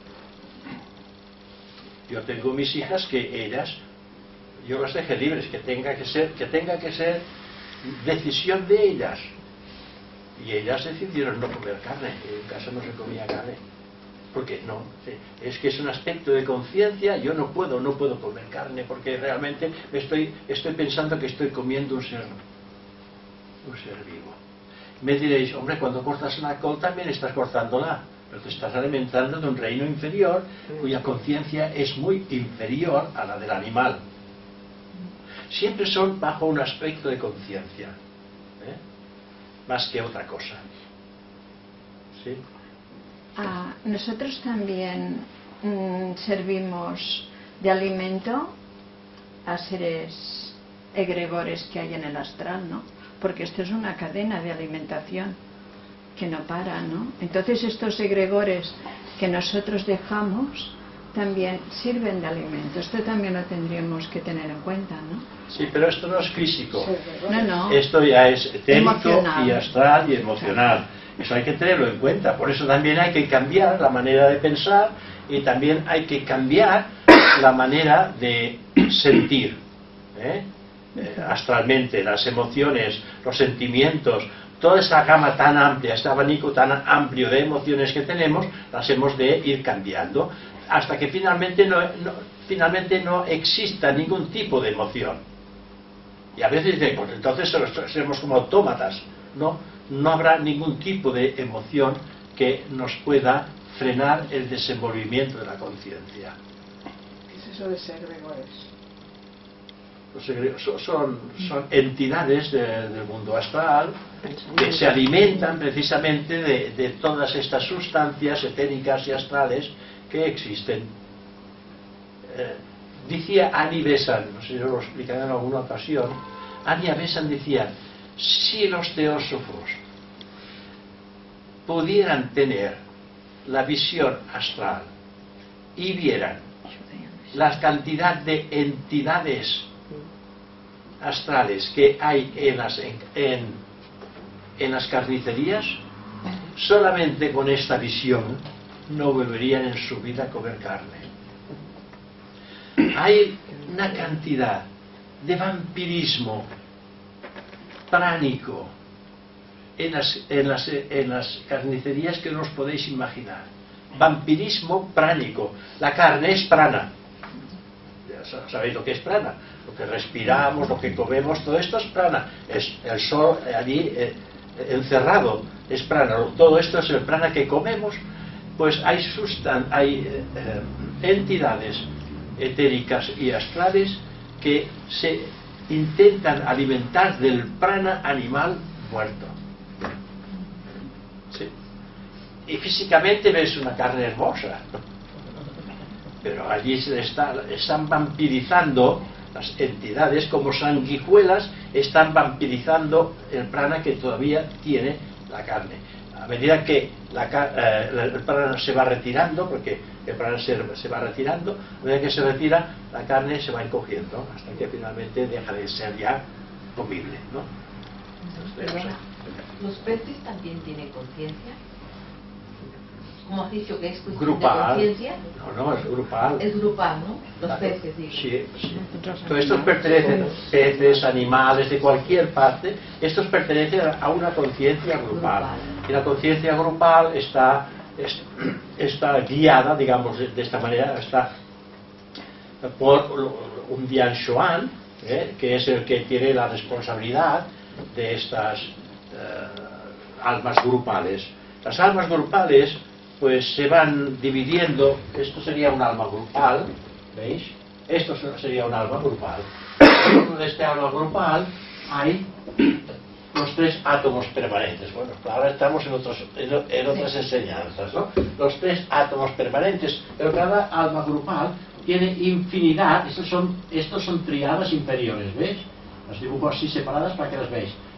Yo tengo mis hijas que ellas, yo las dejé libres, que tenga que ser, que tenga que ser decisión de ellas. Y ellas decidieron no comer carne. En casa no se comía carne. Porque no, es que es un aspecto de conciencia. Yo no puedo, no puedo comer carne porque realmente me estoy, estoy pensando que estoy comiendo un ser, un ser vivo. Me diréis, hombre, cuando cortas una col también estás cortándola, pero te estás alimentando de un reino inferior cuya conciencia es muy inferior a la del animal. Siempre son bajo un aspecto de conciencia, ¿eh? Más que otra cosa. ¿Sí? Ah, nosotros también mmm, servimos de alimento a seres egregores que hay en el astral, ¿no? Porque esto es una cadena de alimentación que no para, ¿no? Entonces estos egregores que nosotros dejamos también sirven de alimento. Esto también lo tendríamos que tener en cuenta, ¿no? Sí, pero esto no es físico. No, no. Esto ya es etérico Emocional. y astral y emocional. Eso hay que tenerlo en cuenta. Por eso también hay que cambiar la manera de pensar y también hay que cambiar la manera de sentir, ¿eh? Eh, astralmente, las emociones, los sentimientos, toda esa gama tan amplia, este abanico tan amplio de emociones que tenemos, las hemos de ir cambiando hasta que finalmente no, no, finalmente no exista ningún tipo de emoción. Y a veces dicen, pues entonces seremos como autómatas. No, no habrá ningún tipo de emoción que nos pueda frenar el desenvolvimiento de la conciencia. ¿Qué es eso de ser egregores? Los egregores son, son entidades de, del mundo astral que se alimentan precisamente de, de todas estas sustancias etéricas y astrales que existen. Eh, decía Annie Besant, no sé si lo explicaré en alguna ocasión, Annie Besant decía, si los teósofos pudieran tener la visión astral y vieran la cantidad de entidades astrales que hay en las, en, en, en las carnicerías, solamente con esta visión no volverían en su vida a comer carne. Hay una cantidad de vampirismo pránico en las, en, las, en las carnicerías que no os podéis imaginar. Vampirismo pránico. La carne es prana. Ya sabéis lo que es prana. Lo que respiramos, lo que comemos, todo esto es prana. Es el sol allí eh, encerrado, es prana. Todo esto es el prana que comemos. Pues hay, sustan hay eh, eh, entidades etéricas y astrales que se intentan alimentar del prana animal muerto. Sí. Y físicamente ves una carne hermosa, pero allí se está, están vampirizando las entidades, como sanguijuelas están vampirizando el prana que todavía tiene la carne. A medida que la, eh, el prana se va retirando, porque el prana se, se va retirando, a medida que se retira, la carne se va encogiendo hasta que finalmente deja de ser ya comible, ¿no? Entonces, ¿los peces también tienen conciencia? Como has dicho que es cuestión grupal. de conciencia. No, no, es grupal. Es grupal, ¿no? Los Claro. peces, digo. Sí, sí. Todos estos pertenecen, peces, animales, de cualquier parte, estos pertenecen a una conciencia grupal. Y la conciencia grupal está, es, está guiada, digamos, de, de esta manera, está por un Dian Xuan, ¿eh? que es el que tiene la responsabilidad de estas eh, almas grupales. Las almas grupales pues se van dividiendo. Esto sería un alma grupal, ¿veis? Esto sería un alma grupal. Dentro de este alma grupal hay los tres átomos permanentes. Bueno, ahora estamos en, otros, en, en otras enseñanzas, ¿no? Los tres átomos permanentes, pero cada alma grupal tiene infinidad. Estos son, estos son triadas inferiores, ¿veis? Las dibujo así separadas para que las veáis.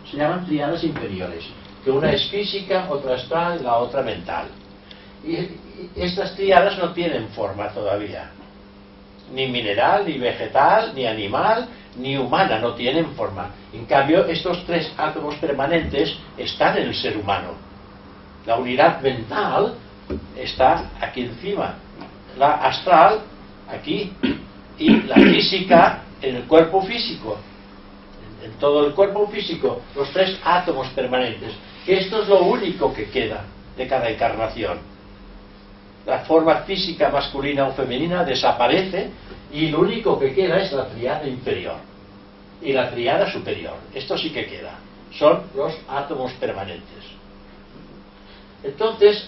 se llaman tríadas inferiores, que una es física, otra astral y la otra mental. Y estas tríadas no tienen forma todavía, ni mineral, ni vegetal, ni animal, ni humana, no tienen forma. En cambio, estos tres átomos permanentes están en el ser humano. La unidad mental está aquí encima, la astral aquí, y la física en el cuerpo físico, en todo el cuerpo físico, los tres átomos permanentes, que esto es lo único que queda de cada encarnación. La forma física masculina o femenina desaparece y lo único que queda es la tríada inferior y la tríada superior. Esto sí que queda, son los átomos permanentes. Entonces,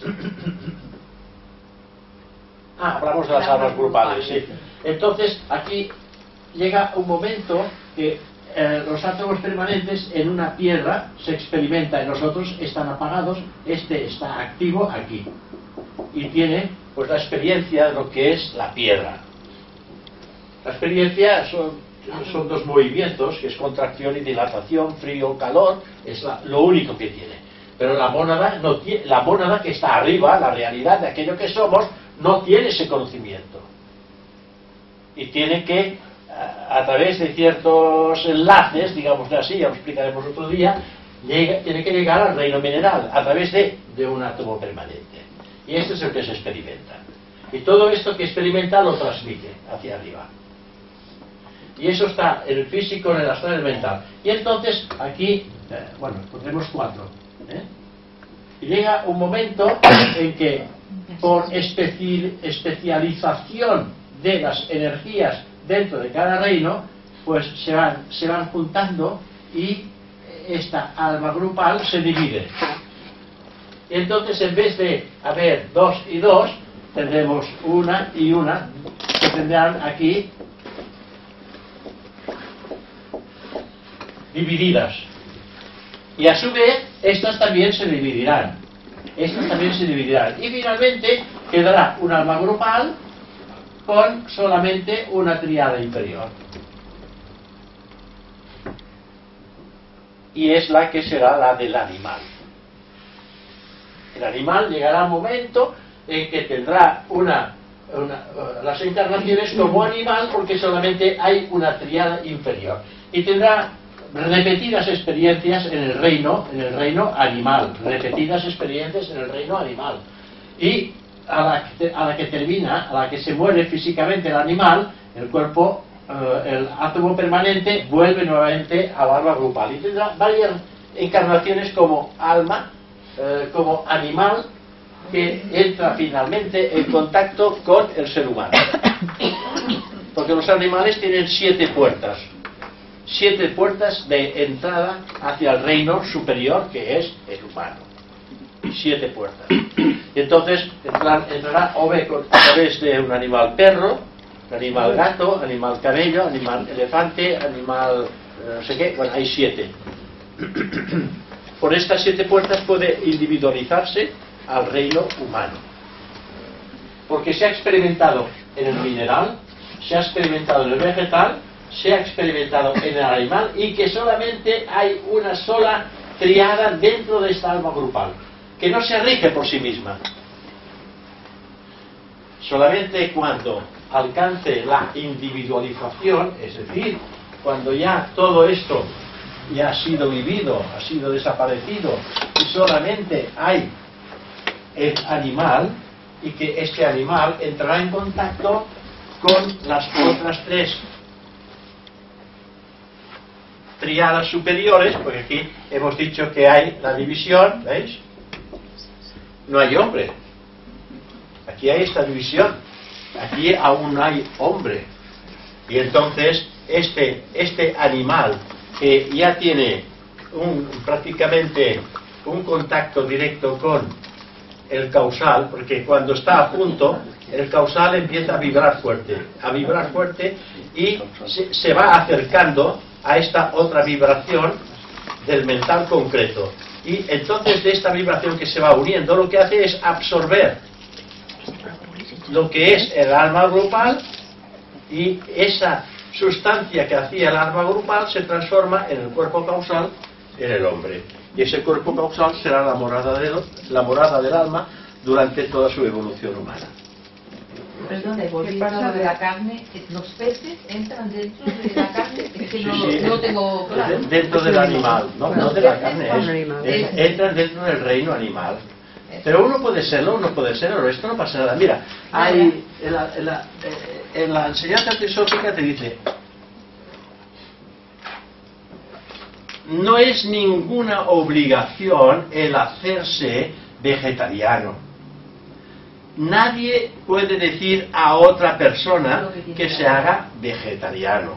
ah, hablamos de las almas grupales, sí. Entonces, aquí llega un momento que eh, los átomos permanentes en una piedra se experimenta, en los otros están apagados, este está activo aquí. Y tiene pues la experiencia de lo que es la piedra. La experiencia son, son dos movimientos, que es contracción y dilatación, frío, calor, es la, lo único que tiene. Pero la mónada, no tiene, la mónada que está arriba, la realidad de aquello que somos, no tiene ese conocimiento. Y tiene que, a, a través de ciertos enlaces, digamos así, ya lo explicaremos otro día, llega, tiene que llegar al reino mineral, a través de, de un átomo permanente. Y esto es el que se experimenta. Y todo esto que experimenta lo transmite hacia arriba. Y eso está en el físico, en el astral, en el mental. Y entonces, aquí, eh, bueno, pondremos cuatro. ¿eh? Y llega un momento en que, por especi especialización de las energías dentro de cada reino, pues se van, se van juntando y esta alma grupal se divide. Entonces, en vez de haber dos y dos, tendremos una y una, que tendrán aquí divididas. Y a su vez, estas también se dividirán. Estas también se dividirán. Y finalmente, quedará un alma grupal con solamente una tríada inferior. Y es la que será la del animal. El animal llegará un momento en que tendrá una, una, las encarnaciones como animal, porque solamente hay una tríada inferior, y tendrá repetidas experiencias en el reino, en el reino animal, repetidas experiencias en el reino animal, y a la, que, a la que termina, a la que se muere físicamente el animal, el cuerpo, eh, el átomo permanente vuelve nuevamente al alma grupal y tendrá varias encarnaciones como alma, Eh, como animal que entra finalmente en contacto con el ser humano. Porque los animales tienen siete puertas, siete puertas de entrada hacia el reino superior que es el humano. Siete puertas. Y entonces entrará, entrará o ve a través de un animal perro, animal gato, animal camello, animal elefante, animal no sé qué, bueno, hay siete. Por estas siete puertas puede individualizarse al reino humano. Porque se ha experimentado en el mineral, se ha experimentado en el vegetal, se ha experimentado en el animal, y que solamente hay una sola triada dentro de esta alma grupal, que no se rige por sí misma. Solamente cuando alcance la individualización, es decir, cuando ya todo esto ya ha sido vivido, ha sido desaparecido, y solamente hay el animal, y que este animal entrará en contacto con las otras tres triadas superiores, porque aquí hemos dicho que hay la división, ¿veis? No hay hombre. Aquí hay esta división. Aquí aún hay hombre. Y entonces este, este animal que ya tiene un, prácticamente un contacto directo con el causal, porque cuando está a punto, el causal empieza a vibrar fuerte, a vibrar fuerte y se, se va acercando a esta otra vibración del mental concreto. Y entonces de esta vibración que se va uniendo, lo que hace es absorber lo que es el alma grupal, y esa sustancia que hacía el alma grupal se transforma en el cuerpo causal en el hombre. Y ese cuerpo causal será la morada, de, la morada del alma durante toda su evolución humana. Perdón, volviendo a lo de la carne, ¿los peces entran dentro de la carne? Es que no, Sí, sí, no lo tengo claro. Dentro del animal, no, no de la carne, es, es, entran dentro del reino animal. Pero uno puede serlo, uno puede serlo, esto no pasa nada. Mira, hay, en, la, en, la, en la enseñanza teosófica te dice: no es ninguna obligación el hacerse vegetariano. Nadie puede decir a otra persona que se haga vegetariano.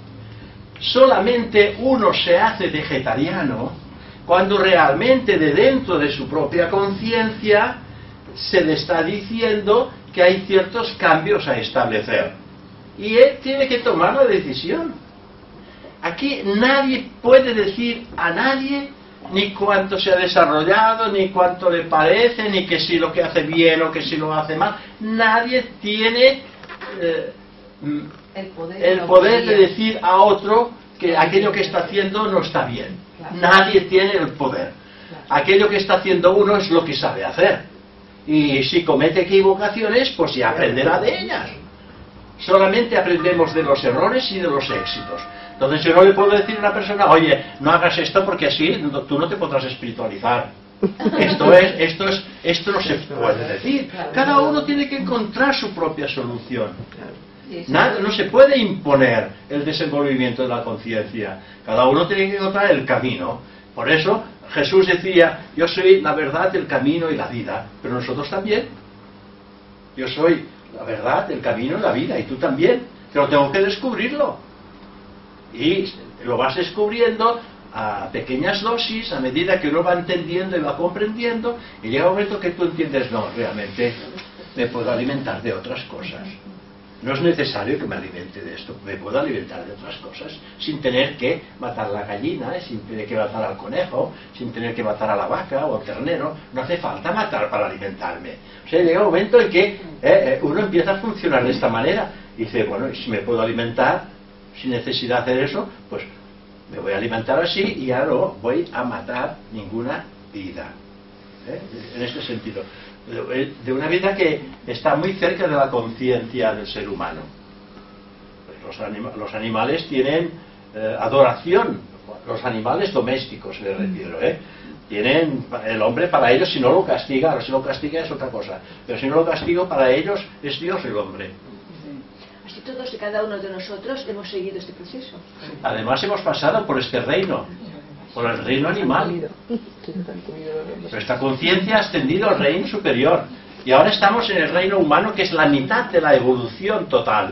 Solamente uno se hace vegetariano cuando realmente de dentro de su propia conciencia se le está diciendo que hay ciertos cambios a establecer. Y él tiene que tomar la decisión. Aquí nadie puede decir a nadie ni cuánto se ha desarrollado, ni cuánto le parece, ni que si lo que hace bien o que si lo hace mal. Nadie tiene eh, el poder, el poder de decir a otro que aquello que está haciendo no está bien. Claro. Nadie tiene el poder. Claro. Aquello que está haciendo uno es lo que sabe hacer. Y si comete equivocaciones, pues ya aprenderá de ellas. Solamente aprendemos de los errores y de los éxitos. Entonces yo no le puedo decir a una persona: oye, no hagas esto porque así no, tú no te podrás espiritualizar. Esto es, esto es, esto no se puede decir. Cada uno tiene que encontrar su propia solución. Nada, no se puede imponer el desenvolvimiento de la conciencia. Cada uno tiene que encontrar el camino. Por eso Jesús decía: yo soy la verdad, el camino y la vida. Pero nosotros también. Yo soy la verdad, el camino y la vida. Y tú también. Pero tengo que descubrirlo. Y lo vas descubriendo a pequeñas dosis, a medida que uno va entendiendo y va comprendiendo, y llega un momento que tú entiendes: no, realmente me puedo alimentar de otras cosas. No es necesario que me alimente de esto, me puedo alimentar de otras cosas, sin tener que matar la gallina, sin tener que matar al conejo, sin tener que matar a la vaca o al ternero. No hace falta matar para alimentarme. O sea, llega un momento en que eh, eh, uno empieza a funcionar de esta manera, y dice: bueno, si me puedo alimentar sin necesidad de hacer eso, pues me voy a alimentar así y ya no voy a matar ninguna vida. ¿Eh? En este sentido, de una vida que está muy cerca de la conciencia del ser humano. Los, anima los animales tienen eh, adoración, los animales domésticos me refiero, ¿eh? Tienen, el hombre para ellos, si no lo castiga, si lo castiga es otra cosa, pero si no lo castiga, para ellos es Dios el hombre. Así todos y cada uno de nosotros hemos seguido este proceso. Además hemos pasado por este reino, por el reino animal. Nuestra conciencia ha ascendido al reino superior. Y ahora estamos en el reino humano, que es la mitad de la evolución total.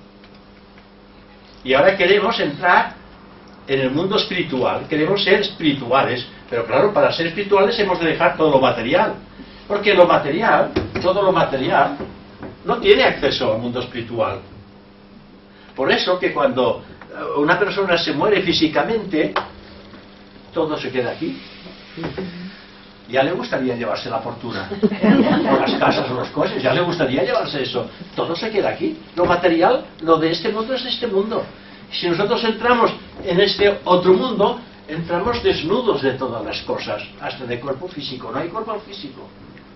Y ahora queremos entrar en el mundo espiritual. Queremos ser espirituales. Pero claro, para ser espirituales hemos de dejar todo lo material. Porque lo material, todo lo material, no tiene acceso al mundo espiritual. Por eso que cuando una persona se muere físicamente, todo se queda aquí. Ya le gustaría llevarse la fortuna, o las casas o los coches, ya le gustaría llevarse eso. Todo se queda aquí. Lo material, lo de este mundo es de este mundo. Si nosotros entramos en este otro mundo, entramos desnudos de todas las cosas, hasta de cuerpo físico. No hay cuerpo físico.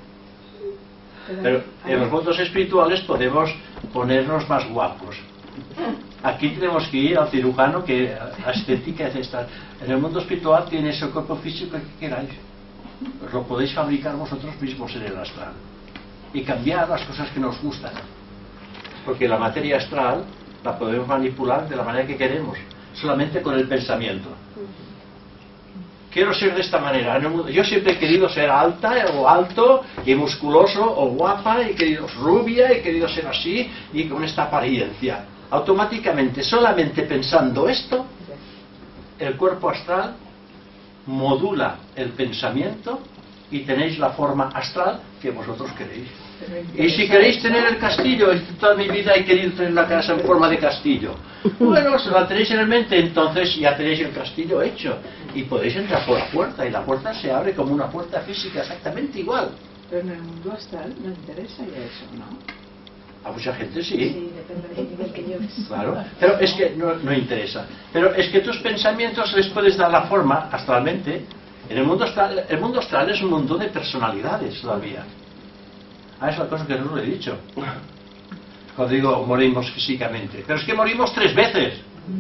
Pero en los mundos espirituales podemos ponernos más guapos. Aquí tenemos que ir al cirujano, que la estética es esta. En el mundo espiritual tienes el cuerpo físico que queráis. Pues lo podéis fabricar vosotros mismos en el astral. Y cambiar las cosas que nos gustan. Porque la materia astral la podemos manipular de la manera que queremos. Solamente con el pensamiento. Quiero ser de esta manera. Yo siempre he querido ser alta o alto y musculoso o guapa, he querido rubia, he querido ser así y con esta apariencia. Automáticamente, solamente pensando esto, el cuerpo astral modula el pensamiento y tenéis la forma astral que vosotros queréis. Y si queréis tener el castillo, toda mi vida he querido tener la casa en forma de castillo. Bueno, si la tenéis en el mente, entonces ya tenéis el castillo hecho. Y podéis entrar por la puerta, y la puerta se abre como una puerta física, exactamente igual. Pero en el mundo astral no interesa ya eso, ¿no? A mucha gente sí. Sí, depende del nivel que lleves. Claro, pero es que no, no interesa. Pero es que tus pensamientos les puedes dar la forma astralmente. En el mundo astral, el mundo astral es un mundo de personalidades todavía. Ah, es la cosa que no lo he dicho. Cuando digo morimos físicamente. Pero es que morimos tres veces.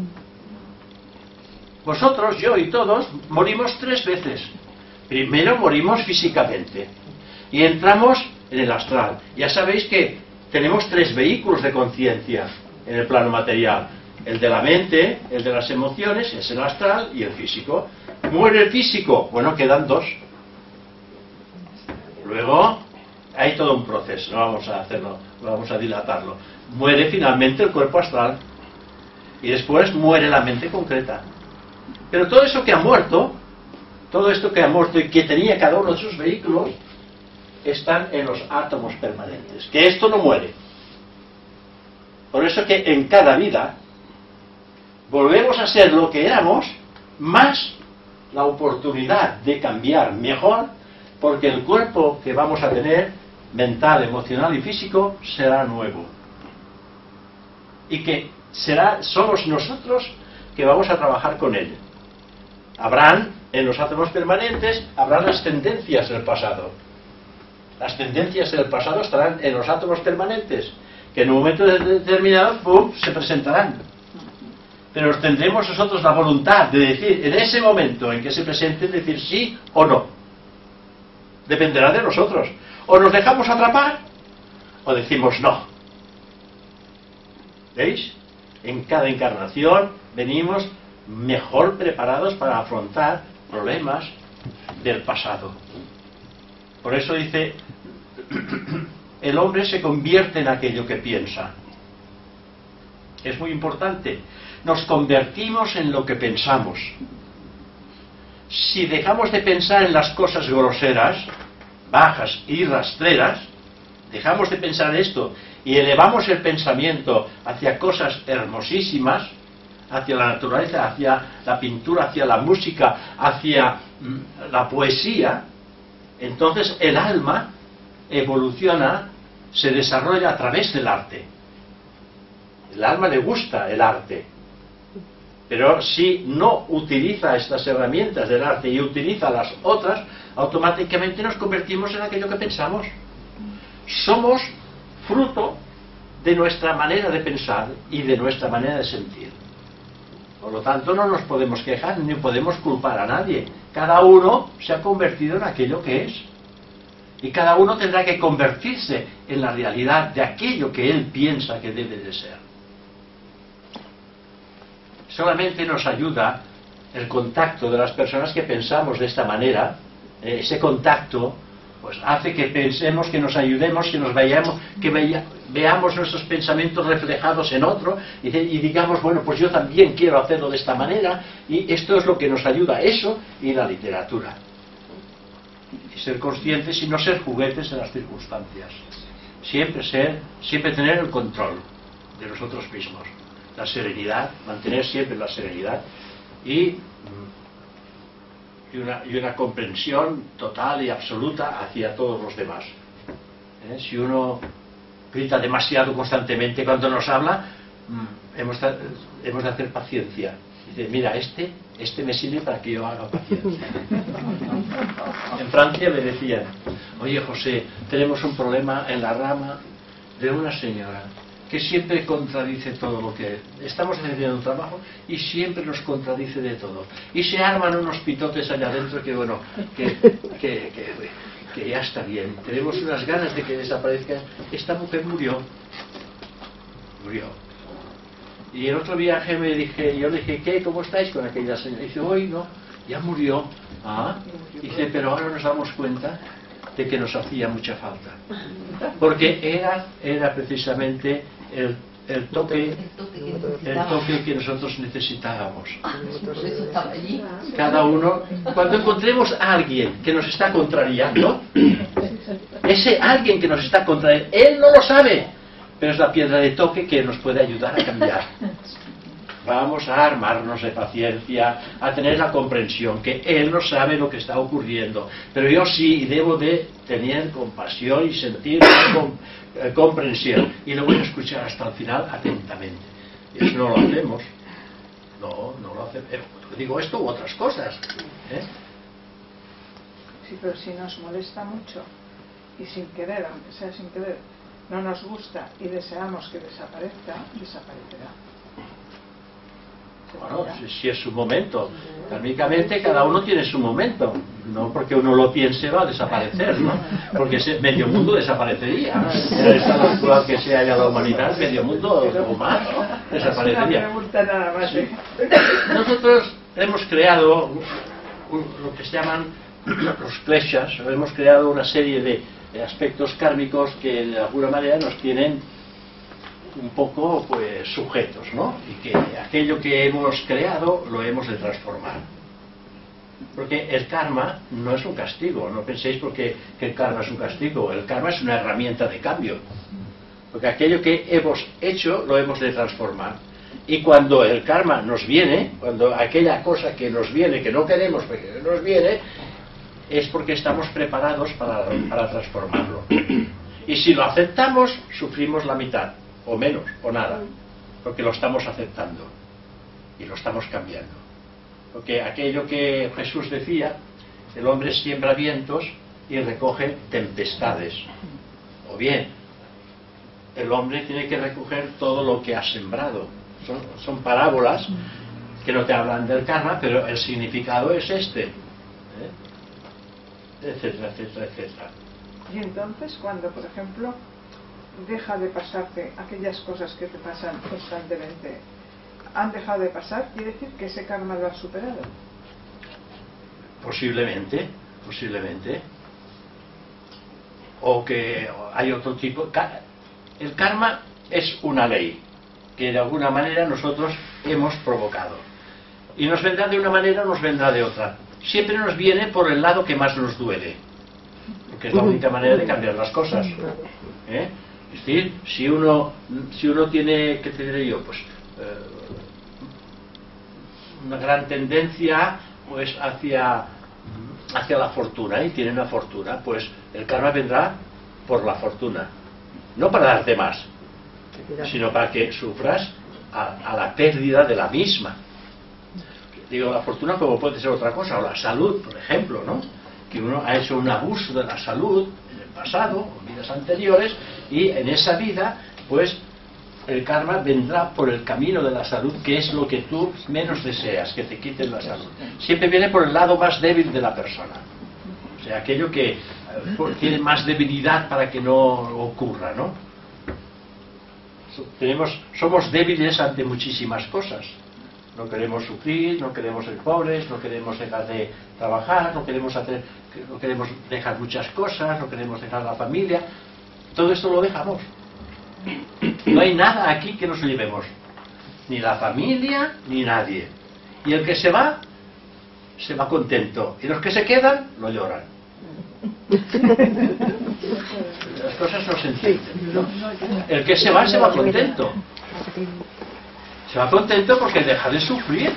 Vosotros, yo y todos morimos tres veces. Primero morimos físicamente y entramos en el astral. Ya sabéis que tenemos tres vehículos de conciencia en el plano material. El de la mente, el de las emociones, es el astral, y el físico. Muere el físico, bueno, quedan dos. Luego hay todo un proceso, no vamos a hacerlo, no vamos a dilatarlo. Muere finalmente el cuerpo astral y después muere la mente concreta. Pero todo eso que ha muerto, todo esto que ha muerto y que tenía cada uno de sus vehículos, están en los átomos permanentes, que esto no muere. Por eso que en cada vida volvemos a ser lo que éramos, más la oportunidad de cambiar mejor, porque el cuerpo que vamos a tener, mental, emocional y físico, será nuevo. Y que será, somos nosotros que vamos a trabajar con él. Habrán, en los átomos permanentes, habrán las tendencias del pasado. Las tendencias del pasado estarán en los átomos permanentes, que en un momento determinado, ¡pum!, se presentarán. Pero tendremos nosotros la voluntad de decir, en ese momento en que se presenten, decir sí o no. Dependerá de nosotros. O nos dejamos atrapar, o decimos no. ¿Veis? En cada encarnación venimos mejor preparados para afrontar problemas del pasado. Por eso dice, el hombre se convierte en aquello que piensa. Es muy importante. Nos convertimos en lo que pensamos. Si dejamos de pensar en las cosas groseras, bajas y rastreras, dejamos de pensar esto y elevamos el pensamiento hacia cosas hermosísimas, hacia la naturaleza, hacia la pintura, hacia la música, hacia la poesía, entonces el alma evoluciona, se desarrolla a través del arte. El alma le gusta el arte, pero si no utiliza estas herramientas del arte y utiliza las otras, automáticamente nos convertimos en aquello que pensamos. Somos fruto de nuestra manera de pensar y de nuestra manera de sentir. Por lo tanto, no nos podemos quejar ni podemos culpar a nadie. Cada uno se ha convertido en aquello que es. Y cada uno tendrá que convertirse en la realidad de aquello que él piensa que debe de ser. Solamente nos ayuda el contacto de las personas que pensamos de esta manera. Eh, ese contacto pues hace que pensemos, que nos ayudemos, que nos vayamos, que vea, veamos nuestros pensamientos reflejados en otro y, y digamos, bueno, pues yo también quiero hacerlo de esta manera, y esto es lo que nos ayuda, eso y la literatura. Y ser conscientes y no ser juguetes en las circunstancias. Siempre ser, siempre tener el control de nosotros mismos. La serenidad, mantener siempre la serenidad y, y, una, y una comprensión total y absoluta hacia todos los demás. ¿Eh? Si uno grita demasiado constantemente cuando nos habla, hemos de, hemos de hacer paciencia. Dice, mira, este, este me sirve para que yo haga paciencia. En Francia me decían, oye José, tenemos un problema en la rama de una señora que siempre contradice todo lo que... Estamos haciendo un trabajo y siempre nos contradice de todo. Y se arman unos pitotes allá adentro que, bueno, que, que, que, que ya está bien. Tenemos unas ganas de que desaparezca. Esta mujer murió. Murió. Y en otro viaje me dije, yo le dije, ¿qué? ¿Cómo estáis con aquella señora? Y dice, hoy no, ya murió. Ah, y dice, pero ahora nos damos cuenta de que nos hacía mucha falta. Porque era, era precisamente el, el toque el toque que nosotros necesitábamos. Cada uno, cuando encontremos a alguien que nos está contrariando, ese alguien que nos está contrariando, él no lo sabe, pero es la piedra de toque que nos puede ayudar a cambiar. vamos a armarnos de paciencia, a tener la comprensión, que él no sabe lo que está ocurriendo, pero yo sí debo de tener compasión y sentir con, eh, comprensión, y lo voy a escuchar hasta el final atentamente. Y eso no lo hacemos. No, no lo hacemos. Eh, digo esto u otras cosas. ¿eh? Sí, pero si nos molesta mucho y sin querer, aunque sea sin querer, no nos gusta y deseamos que desaparezca, desaparecerá. Bueno, si, si es su momento. Kármicamente cada uno tiene su momento. No porque uno lo piense va a desaparecer, ¿no? Porque ese medio mundo desaparecería. En el estado actual que sea ya la humanidad, medio mundo o más desaparecería. No me gusta nada más. Sí. Nosotros hemos creado un, un, lo que se llaman los kleshas, hemos creado una serie de, de aspectos kármicos que de alguna manera nos tienen un poco pues sujetos, ¿no? Y que aquello que hemos creado lo hemos de transformar. Porque el karma no es un castigo, no penséis porque que el karma es un castigo, el karma es una herramienta de cambio. Porque aquello que hemos hecho lo hemos de transformar. Y cuando el karma nos viene, cuando aquella cosa que nos viene, que no queremos, porque nos viene, es porque estamos preparados para, para transformarlo. Y si lo aceptamos, sufrimos la mitad, o menos, o nada, porque lo estamos aceptando y lo estamos cambiando. Porque aquello que Jesús decía, el hombre siembra vientos y recoge tempestades. O bien, el hombre tiene que recoger todo lo que ha sembrado. Son, son parábolas que no te hablan del karma, pero el significado es este, ¿eh? etcétera, etcétera, etcétera. Y entonces, cuando, por ejemplo, deja de pasarte aquellas cosas que te pasan constantemente, han dejado de pasar, ¿quiere decir que ese karma lo has superado? Posiblemente, posiblemente. O que hay otro tipo. El karma es una ley que de alguna manera nosotros hemos provocado. Y nos vendrá de una manera o nos vendrá de otra. Siempre nos viene por el lado que más nos duele. Porque es la única manera de cambiar las cosas. ¿Eh? Es decir, si uno, si uno tiene, ¿qué te diré yo? Pues eh, una gran tendencia pues hacia, hacia la fortuna, y tiene una fortuna, pues el karma vendrá por la fortuna. No para darte más, sino para que sufras a, a la pérdida de la misma. Digo, la fortuna como puede ser otra cosa, o la salud, por ejemplo, ¿no? Que uno ha hecho un abuso de la salud en el pasado, o en vidas anteriores, y en esa vida, pues, el karma vendrá por el camino de la salud, que es lo que tú menos deseas, que te quiten la salud. Siempre viene por el lado más débil de la persona. O sea, aquello que eh, tiene más debilidad para que no ocurra, ¿no? Tenemos, somos débiles ante muchísimas cosas. No queremos sufrir, no queremos ser pobres, no queremos dejar de trabajar, no queremos hacer, no queremos dejar muchas cosas, no queremos dejar la familia. Todo esto lo dejamos. No hay nada aquí que nos llevemos. Ni la familia, ni nadie. Y el que se va, se va contento. Y los que se quedan, lo lloran. Las cosas no se entienden, ¿no? El que se va, se va contento. Se va contento porque deja de sufrir,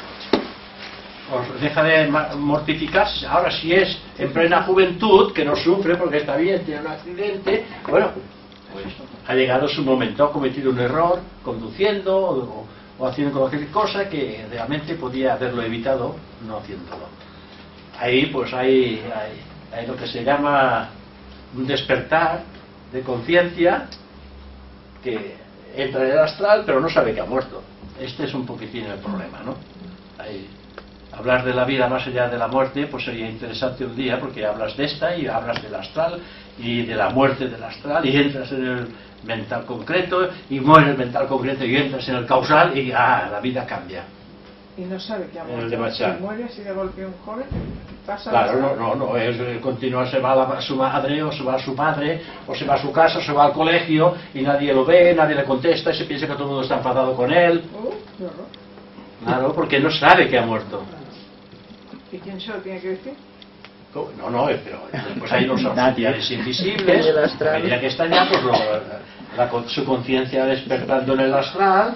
o deja de mortificarse. Ahora, si es en plena juventud, que no sufre porque está bien, tiene un accidente, bueno, pues ha llegado su momento, ha cometido un error conduciendo o, o haciendo cualquier cosa que realmente podía haberlo evitado no haciéndolo. Ahí pues hay, hay, hay lo que se llama un despertar de conciencia, que entra en el astral pero no sabe que ha muerto. Este es un poquitín el problema, ¿no? Hay, hablar de la vida más allá de la muerte pues sería interesante un día, porque hablas de esta y hablas del astral y de la muerte del astral, y entras en el mental concreto y muere el mental concreto y entras en el causal y ah, la vida cambia. Y no sabe que ha En el muerto. de Si muere así de golpe un joven, pasa. Claro, no, no, no, es continúa, se va a, la, a su madre, o se va a su padre, o se va a su casa, o se va al colegio, y nadie lo ve, nadie le contesta, y se piensa que todo el mundo está enfadado con él. Uh, no, no. Claro, porque no sabe que ha muerto. ¿Y quién se lo tiene que decir? No, no, pero pues hay unos auxiliares invisibles, a medida que están ya, pues lo, la, su conciencia despertando en el astral,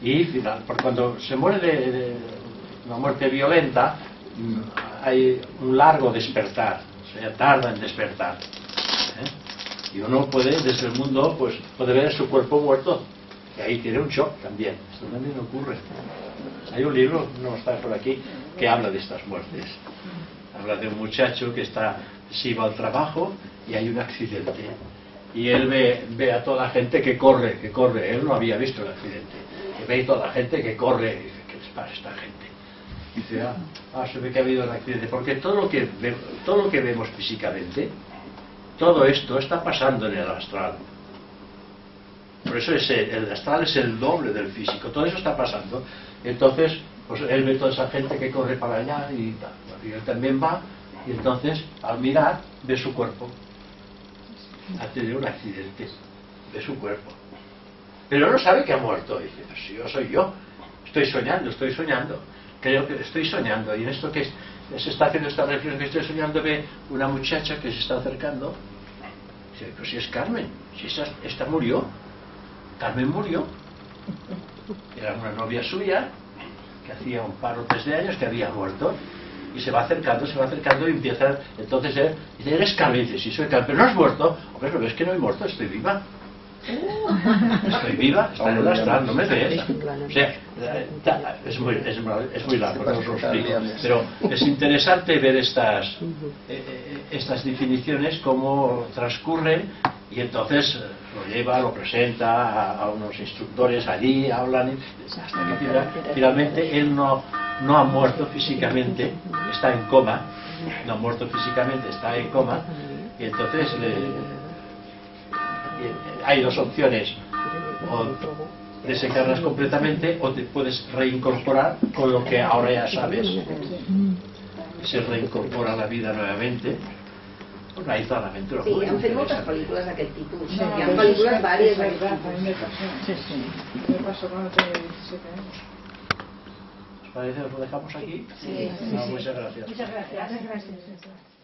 Y final, porque cuando se muere de, de una muerte violenta, hay un largo despertar, o sea, tarda en despertar, ¿eh? Y uno puede, desde el mundo, pues puede ver su cuerpo muerto, y ahí tiene un shock también. Esto también ocurre. Hay un libro, no está por aquí, que habla de estas muertes. Habla de un muchacho que está, se iba al trabajo y hay un accidente. Y él ve, ve a toda la gente que corre, que corre. Él no había visto el accidente. Y ve a toda la gente que corre. Y dice, ¿qué les pasa a esta gente? Y dice, ah, ah, se ve que ha habido un accidente. Porque todo lo que, ve, todo lo que vemos físicamente, todo esto está pasando en el astral. Por eso es el, el astral es el doble del físico. Todo eso está pasando. Entonces, pues él ve toda esa gente que corre para allá y tal. Y él también va. Y entonces, al mirar, ve su cuerpo. Ha tenido un accidente. Ve su cuerpo. Pero no sabe que ha muerto. Y dice, pues si yo soy yo. Estoy soñando, estoy soñando. Creo que estoy soñando. Y en esto que es, se está haciendo esta reflexión que estoy soñando, ve una muchacha que se está acercando. Dice, pues si es Carmen. Si esta, esta murió. Carmen murió. Era una novia suya que hacía un par o tres de años que había muerto. Y se va acercando, se va acercando y empieza. Entonces él dice, eres Carmen. Dice, sí, soy Carmen. Pero no has muerto. Hombre, no ves que no he muerto, estoy viva. Estoy viva, está en el astral, no me ves. O sea, es muy, es, es muy largo, no os lo explico. Pero es interesante ver estas, eh, estas definiciones, cómo transcurren. Y entonces lo lleva, lo presenta a, a unos instructores allí, hablan, hasta que final, finalmente él no, no ha muerto físicamente, está en coma, no ha muerto físicamente, está en coma, y entonces le, hay dos opciones, o desencarnas completamente o te puedes reincorporar con lo que ahora ya sabes, se reincorpora a la vida nuevamente. Bueno, ahí toda l'aventura. Sí, han fet moltes pel·lícules d'aquest tipus. No, Hi ha pero pel·lícules es varias verdad, d'aquest a mí tipus. me pasó. Sí, sí. Me pasó cuando tenía diecisiete años. ¿Os parece? ¿Os lo dejamos aquí? Sí, sí, No, sí. muchas gracias. Muchas gracias. Gracias.